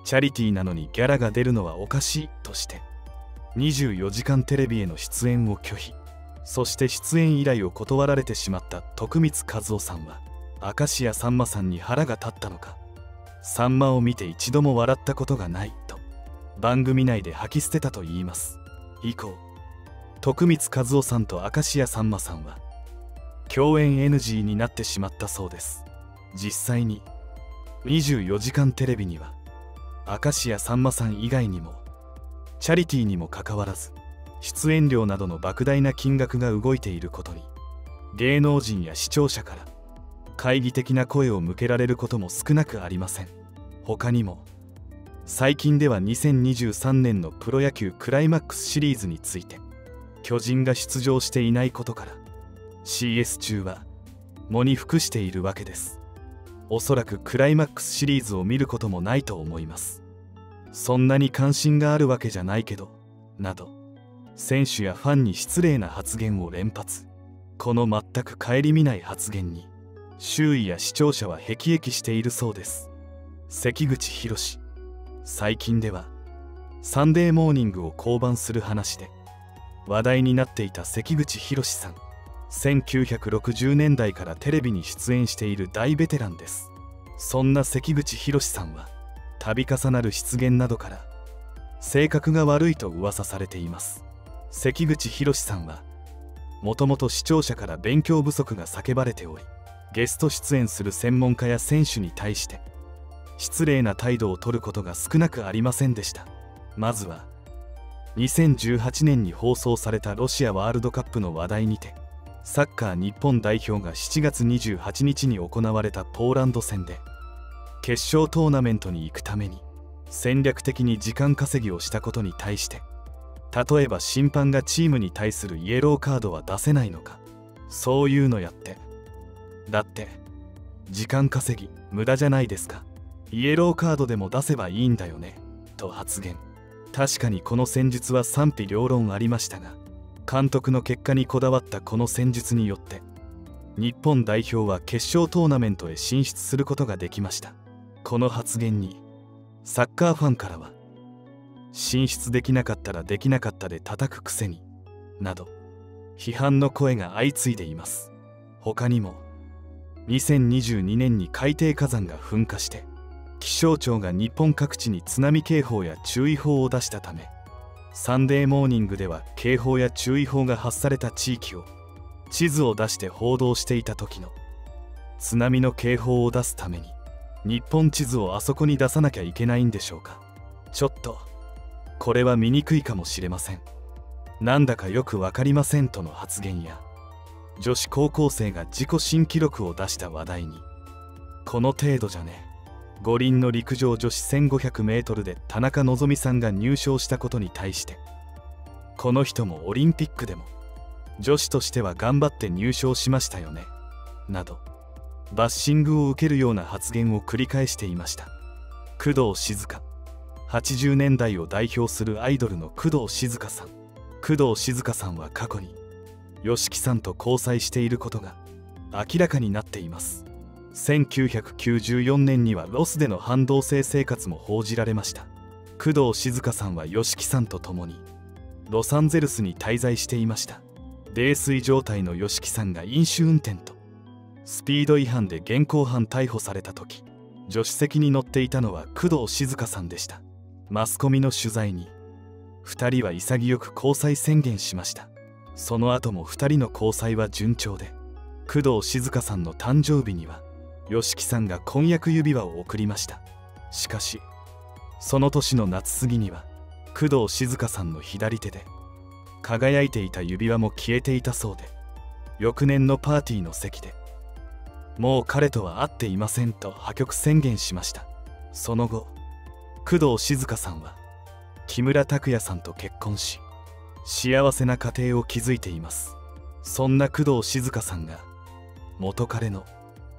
チャリティーなのにギャラが出るのはおかしいとしてにじゅうよじかんテレビへの出演を拒否。そして出演依頼を断られてしまった徳光和夫さんは明石家さんまさんに腹が立ったのか、さんまを見て一度も笑ったことがないと番組内で吐き捨てたといいます。以降徳光和夫さんと明石家さんまさんは共演 エヌジー になってしまったそうです。実際ににじゅうよじかんテレビには明石家さんまさん以外にもチャリティーにもかかわらず出演料などの莫大な金額が動いていることに芸能人や視聴者から懐疑的な声を向けられることも少なくありません。他にも最近ではにせんにじゅうさんねんのプロ野球クライマックスシリーズについて巨人が出場していないことから シーエス 中は喪に服しているわけです。おそらくクライマックスシリーズを見ることもないと思います。そんなに関心があるわけじゃないけどなど選手やファンに失礼な発言を連発。この全く顧みない発言に周囲や視聴者は辟易しているそうです。関口宏、最近ではサンデーモーニングを降板する話で話題になっていた関口宏さん、せんきゅうひゃくろくじゅうねんだいからテレビに出演している大ベテランです。そんな関口宏さんは度重なる失言などから性格が悪いと噂されています。関口宏さんはもともと視聴者から勉強不足が叫ばれており、ゲスト出演する専門家や選手に対して失礼な態度を取ることが少なくありませんでした。まずはにせんじゅうはちねんに放送されたロシアワールドカップの話題にて、サッカー日本代表がしちがつにじゅうはちにちに行われたポーランド戦で決勝トーナメントに行くために戦略的に時間稼ぎをしたことに対して、例えば審判がチームに対するイエローカードは出せないのか、そういうのやって、だって時間稼ぎ無駄じゃないですか、イエローカードでも出せばいいんだよねと発言。確かにこの戦術は賛否両論ありましたが、監督の結果にこだわったこの戦術によって日本代表は決勝トーナメントへ進出することができました。この発言にサッカーファンからは、進出できなかったらできなかったで叩くくせになど批判の声が相次いでいます。他にもにせんにじゅうにねんに海底火山が噴火して気象庁が日本各地に津波警報や注意報を出したため、サンデーモーニングでは警報や注意報が発された地域を地図を出して報道していた時の津波の警報を出すために日本地図をあそこに出さなきゃいけないんでしょうか。ちょっとこれは見にくいかもしれません。なんだかよくわかりませんとの発言や、女子高校生が自己新記録を出した話題に、この程度じゃね、五輪の陸上女子せんごひゃくメートルで田中希実さんが入賞したことに対して、この人もオリンピックでも女子としては頑張って入賞しましたよねなどバッシングを受けるような発言を繰り返していました。工藤静香、はちじゅうねんだいを代表するアイドルの工藤静香さん。工藤静香さんは過去に YOSHIKI さんと交際していることが明らかになっています。せんきゅうひゃくきゅうじゅうよんねんにはロスでの半同棲生活も報じられました。工藤静香さんは YOSHIKI さんと共にロサンゼルスに滞在していました。泥酔状態の YOSHIKI さんが飲酒運転とスピード違反で現行犯逮捕された時、助手席に乗っていたのは工藤静香さんでした。マスコミの取材にふたりは潔く交際宣言しました。その後もふたりの交際は順調で、工藤静香さんの誕生日には YOSHIKI さんが婚約指輪を贈りました。しかしその年の夏過ぎには工藤静香さんの左手で輝いていた指輪も消えていたそうで、翌年のパーティーの席でもう彼とは会っていませんと破局宣言しました。その後工藤静香さんは木村拓哉さんと結婚し幸せな家庭を築いています。そんな工藤静香さんが元彼の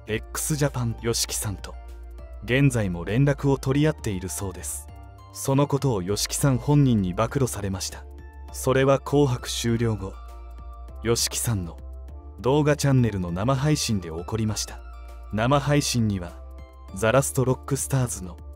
x ジャパン YOSHIKI さんと現在も連絡を取り合っているそうです。そのことを YOSHIKI さん本人に暴露されました。それは紅白終了後 YOSHIKI さんの動画チャンネルの生配信で起こりました。生配信にはザラストロックスターズの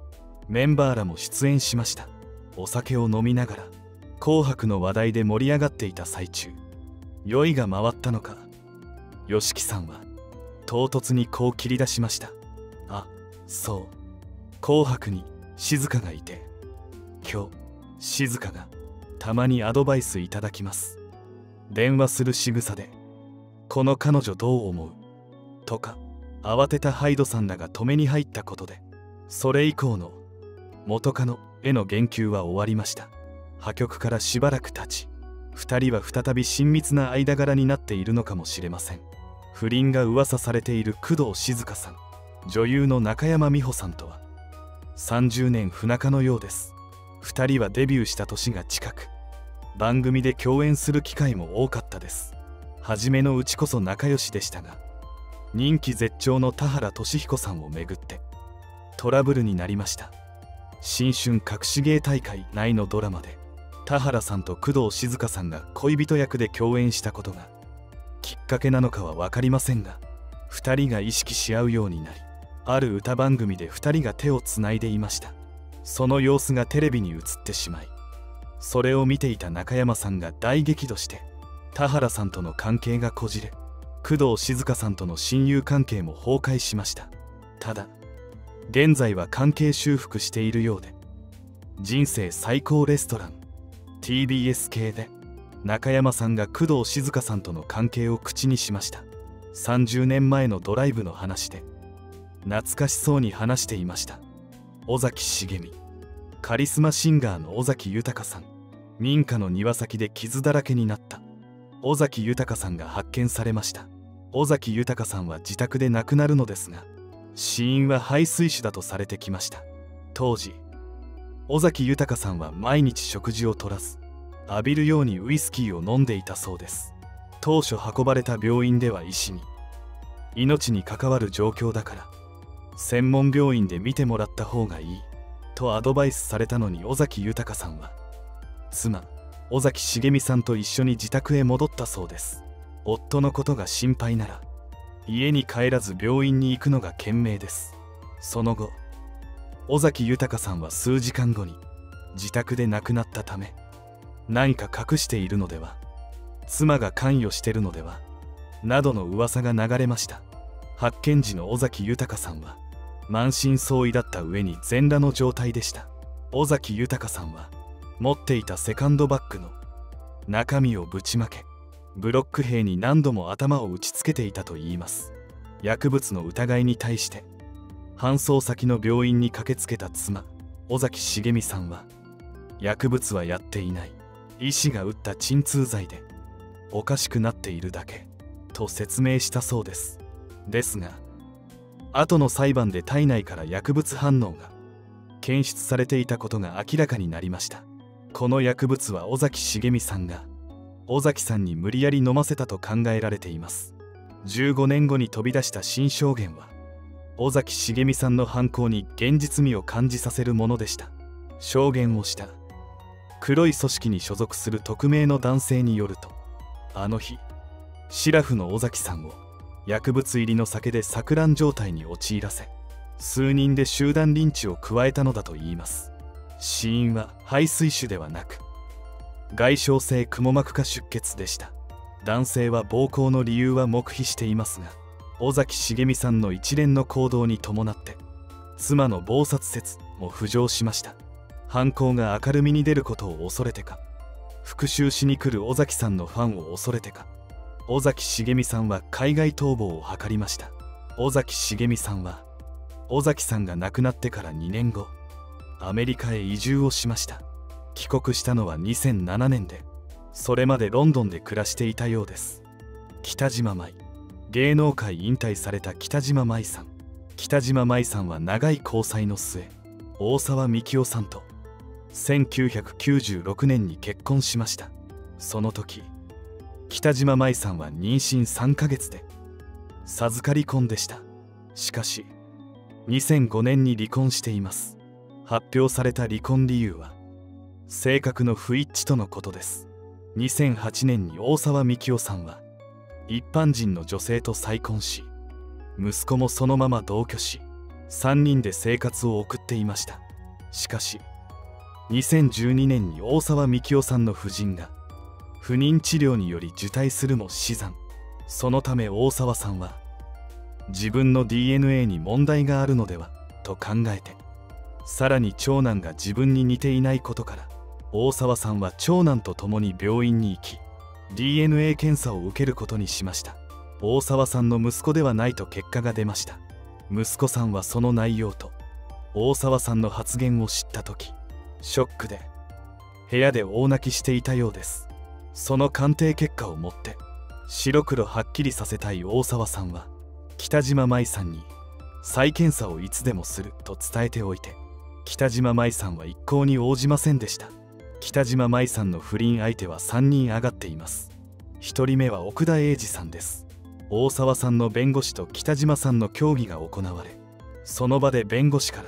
メンバーらも出演しました。お酒を飲みながら紅白の話題で盛り上がっていた最中、酔いが回ったのか、吉木さんは唐突にこう切り出しました。あ、そう、紅白に静香がいて、今日静香がたまにアドバイスいただきます。電話する仕草で、この彼女どう思うとか、慌てたハイドさんらが止めに入ったことで、それ以降の元カノへの言及は終わりました。破局からしばらく経ち、ふたりは再び親密な間柄になっているのかもしれません。不倫が噂されている工藤静香さん、女優の中山美穂さんとはさんじゅうねん不仲のようです。ふたりはデビューした年が近く、番組で共演する機会も多かったです。初めのうちこそ仲良しでしたが、人気絶頂の田原俊彦さんをめぐってトラブルになりました。新春隠し芸大会内のドラマで、田原さんと工藤静香さんが恋人役で共演したことがきっかけなのかは分かりませんが、ふたりが意識し合うようになり、ある歌番組でふたりが手をつないでいました。その様子がテレビに映ってしまい、それを見ていた中山さんが大激怒して、田原さんとの関係がこじれ、工藤静香さんとの親友関係も崩壊しました。ただ現在は関係修復しているようで、人生最高レストラン ティービーエス 系で中山さんが工藤静香さんとの関係を口にしました。さんじゅうねんまえのドライブの話で懐かしそうに話していました。尾崎茂美、カリスマシンガーの尾崎豊さん、民家の庭先で傷だらけになった尾崎豊さんが発見されました。尾崎豊さんは自宅で亡くなるのですが、死因は肺水腫だとされてきました。当時尾崎豊さんは毎日食事をとらず、浴びるようにウイスキーを飲んでいたそうです。当初運ばれた病院では医師に、命に関わる状況だから専門病院で見てもらった方がいいとアドバイスされたのに、尾崎豊さんは妻尾崎茂美さんと一緒に自宅へ戻ったそうです。夫のことが心配なら家に帰らず病院に行くのが賢明です。その後尾崎豊さんは数時間後に自宅で亡くなったため、何か隠しているのでは、妻が関与しているのではなどの噂が流れました。発見時の尾崎豊さんは満身創痍だった上に全裸の状態でした。尾崎豊さんは持っていたセカンドバッグの中身をぶちまけ、ブロック兵に何度も頭を打ちつけていたといいます。薬物の疑いに対して搬送先の病院に駆けつけた妻尾崎茂美さんは、薬物はやっていない、医師が打った鎮痛剤でおかしくなっているだけと説明したそうです。ですが後の裁判で体内から薬物反応が検出されていたことが明らかになりました。この薬物は尾崎茂美さんが尾崎さんに無理やり飲ませたと考えられています。じゅうごねんごに飛び出した新証言は、尾崎茂美さんの犯行に現実味を感じさせるものでした。証言をした黒い組織に所属する匿名の男性によると、あの日シラフの尾崎さんを薬物入りの酒で錯乱状態に陥らせ、数人で集団リンチを加えたのだといいます。死因は肺水腫ではなく外傷性くも膜下出血でした。男性は暴行の理由は黙秘していますが、尾崎茂美さんの一連の行動に伴って妻の謀殺説も浮上しました。犯行が明るみに出ることを恐れてか、復讐しに来る尾崎さんのファンを恐れてか、尾崎茂美さんは海外逃亡を図りました。尾崎茂美さんは尾崎さんが亡くなってからにねんご、アメリカへ移住をしました。帰国したのはにせんななねんで、それまでロンドンで暮らしていたようです。北島舞、芸能界引退された北島舞さん。北島舞さんは長い交際の末、大沢樹生さんとせんきゅうひゃくきゅうじゅうろくねんに結婚しました。その時北島舞さんは妊娠さんかげつで授かり婚でした。しかしにせんごねんに離婚しています。発表された離婚理由は性格の不一致とのことです。にせんはちねんに大沢樹生さんは一般人の女性と再婚し、息子もそのまま同居し、さんにんで生活を送っていました。 しかしにせんじゅうにねんに大沢幹雄さんの夫人が不妊治療により受胎するも死産。そのため大沢さんは自分の ディーエヌエー に問題があるのではと考えて、さらに長男が自分に似ていないことから大沢さんは長男と共に病院に行き ディーエヌエー 検査を受けることにしました。大沢さんの息子ではないと結果が出ました。息子さんはその内容と大沢さんの発言を知った時、ショックで部屋で大泣きしていたようです。その鑑定結果をもって白黒はっきりさせたい大沢さんは北島舞さんに再検査をいつでもすると伝えておいて、北島舞さんは一向に応じませんでした。北島舞さんの不倫相手はさんにん挙がっています。ひとりめは奥田英二さんです。大沢さんの弁護士と北島さんの協議が行われ、その場で弁護士から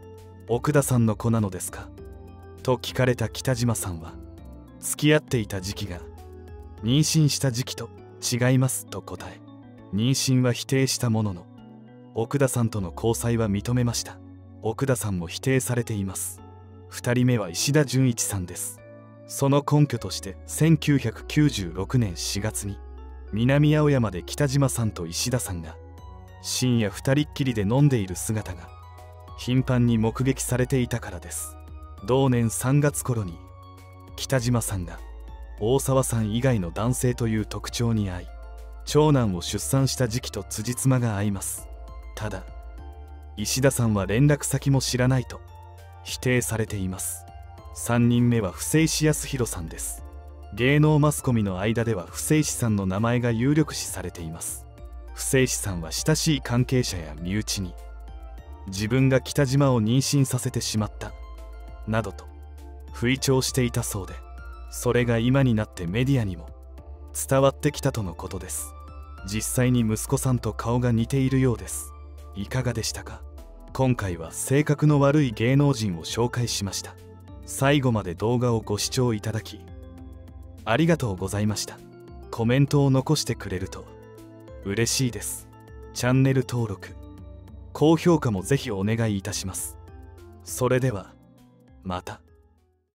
「奥田さんの子なのですか?」と聞かれた北島さんは付き合っていた時期が妊娠した時期と違いますと答え、妊娠は否定したものの奥田さんとの交際は認めました。奥田さんも否定されています。ふたりめは石田純一さんです。その根拠としてせんきゅうひゃくきゅうじゅうろくねんしがつに南青山で北島さんと石田さんが深夜二人っきりで飲んでいる姿が頻繁に目撃されていたからです。同年さんがつ頃に北島さんが大沢さん以外の男性という特徴に合い長男を出産した時期と辻褄が合います。ただ石田さんは連絡先も知らないと否定されています。さんにんめは不正石康弘さんです。芸能マスコミの間では不正石さんの名前が有力視されています。不正石さんは親しい関係者や身内に自分が北島を妊娠させてしまったなどと吹聴していたそうで、それが今になってメディアにも伝わってきたとのことです。実際に息子さんと顔が似ているようです。いかがでしたか？今回は性格の悪い芸能人を紹介しました。最後まで動画をご視聴いただきありがとうございました。コメントを残してくれると嬉しいです。チャンネル登録、高評価もぜひお願いいたします。それではまた。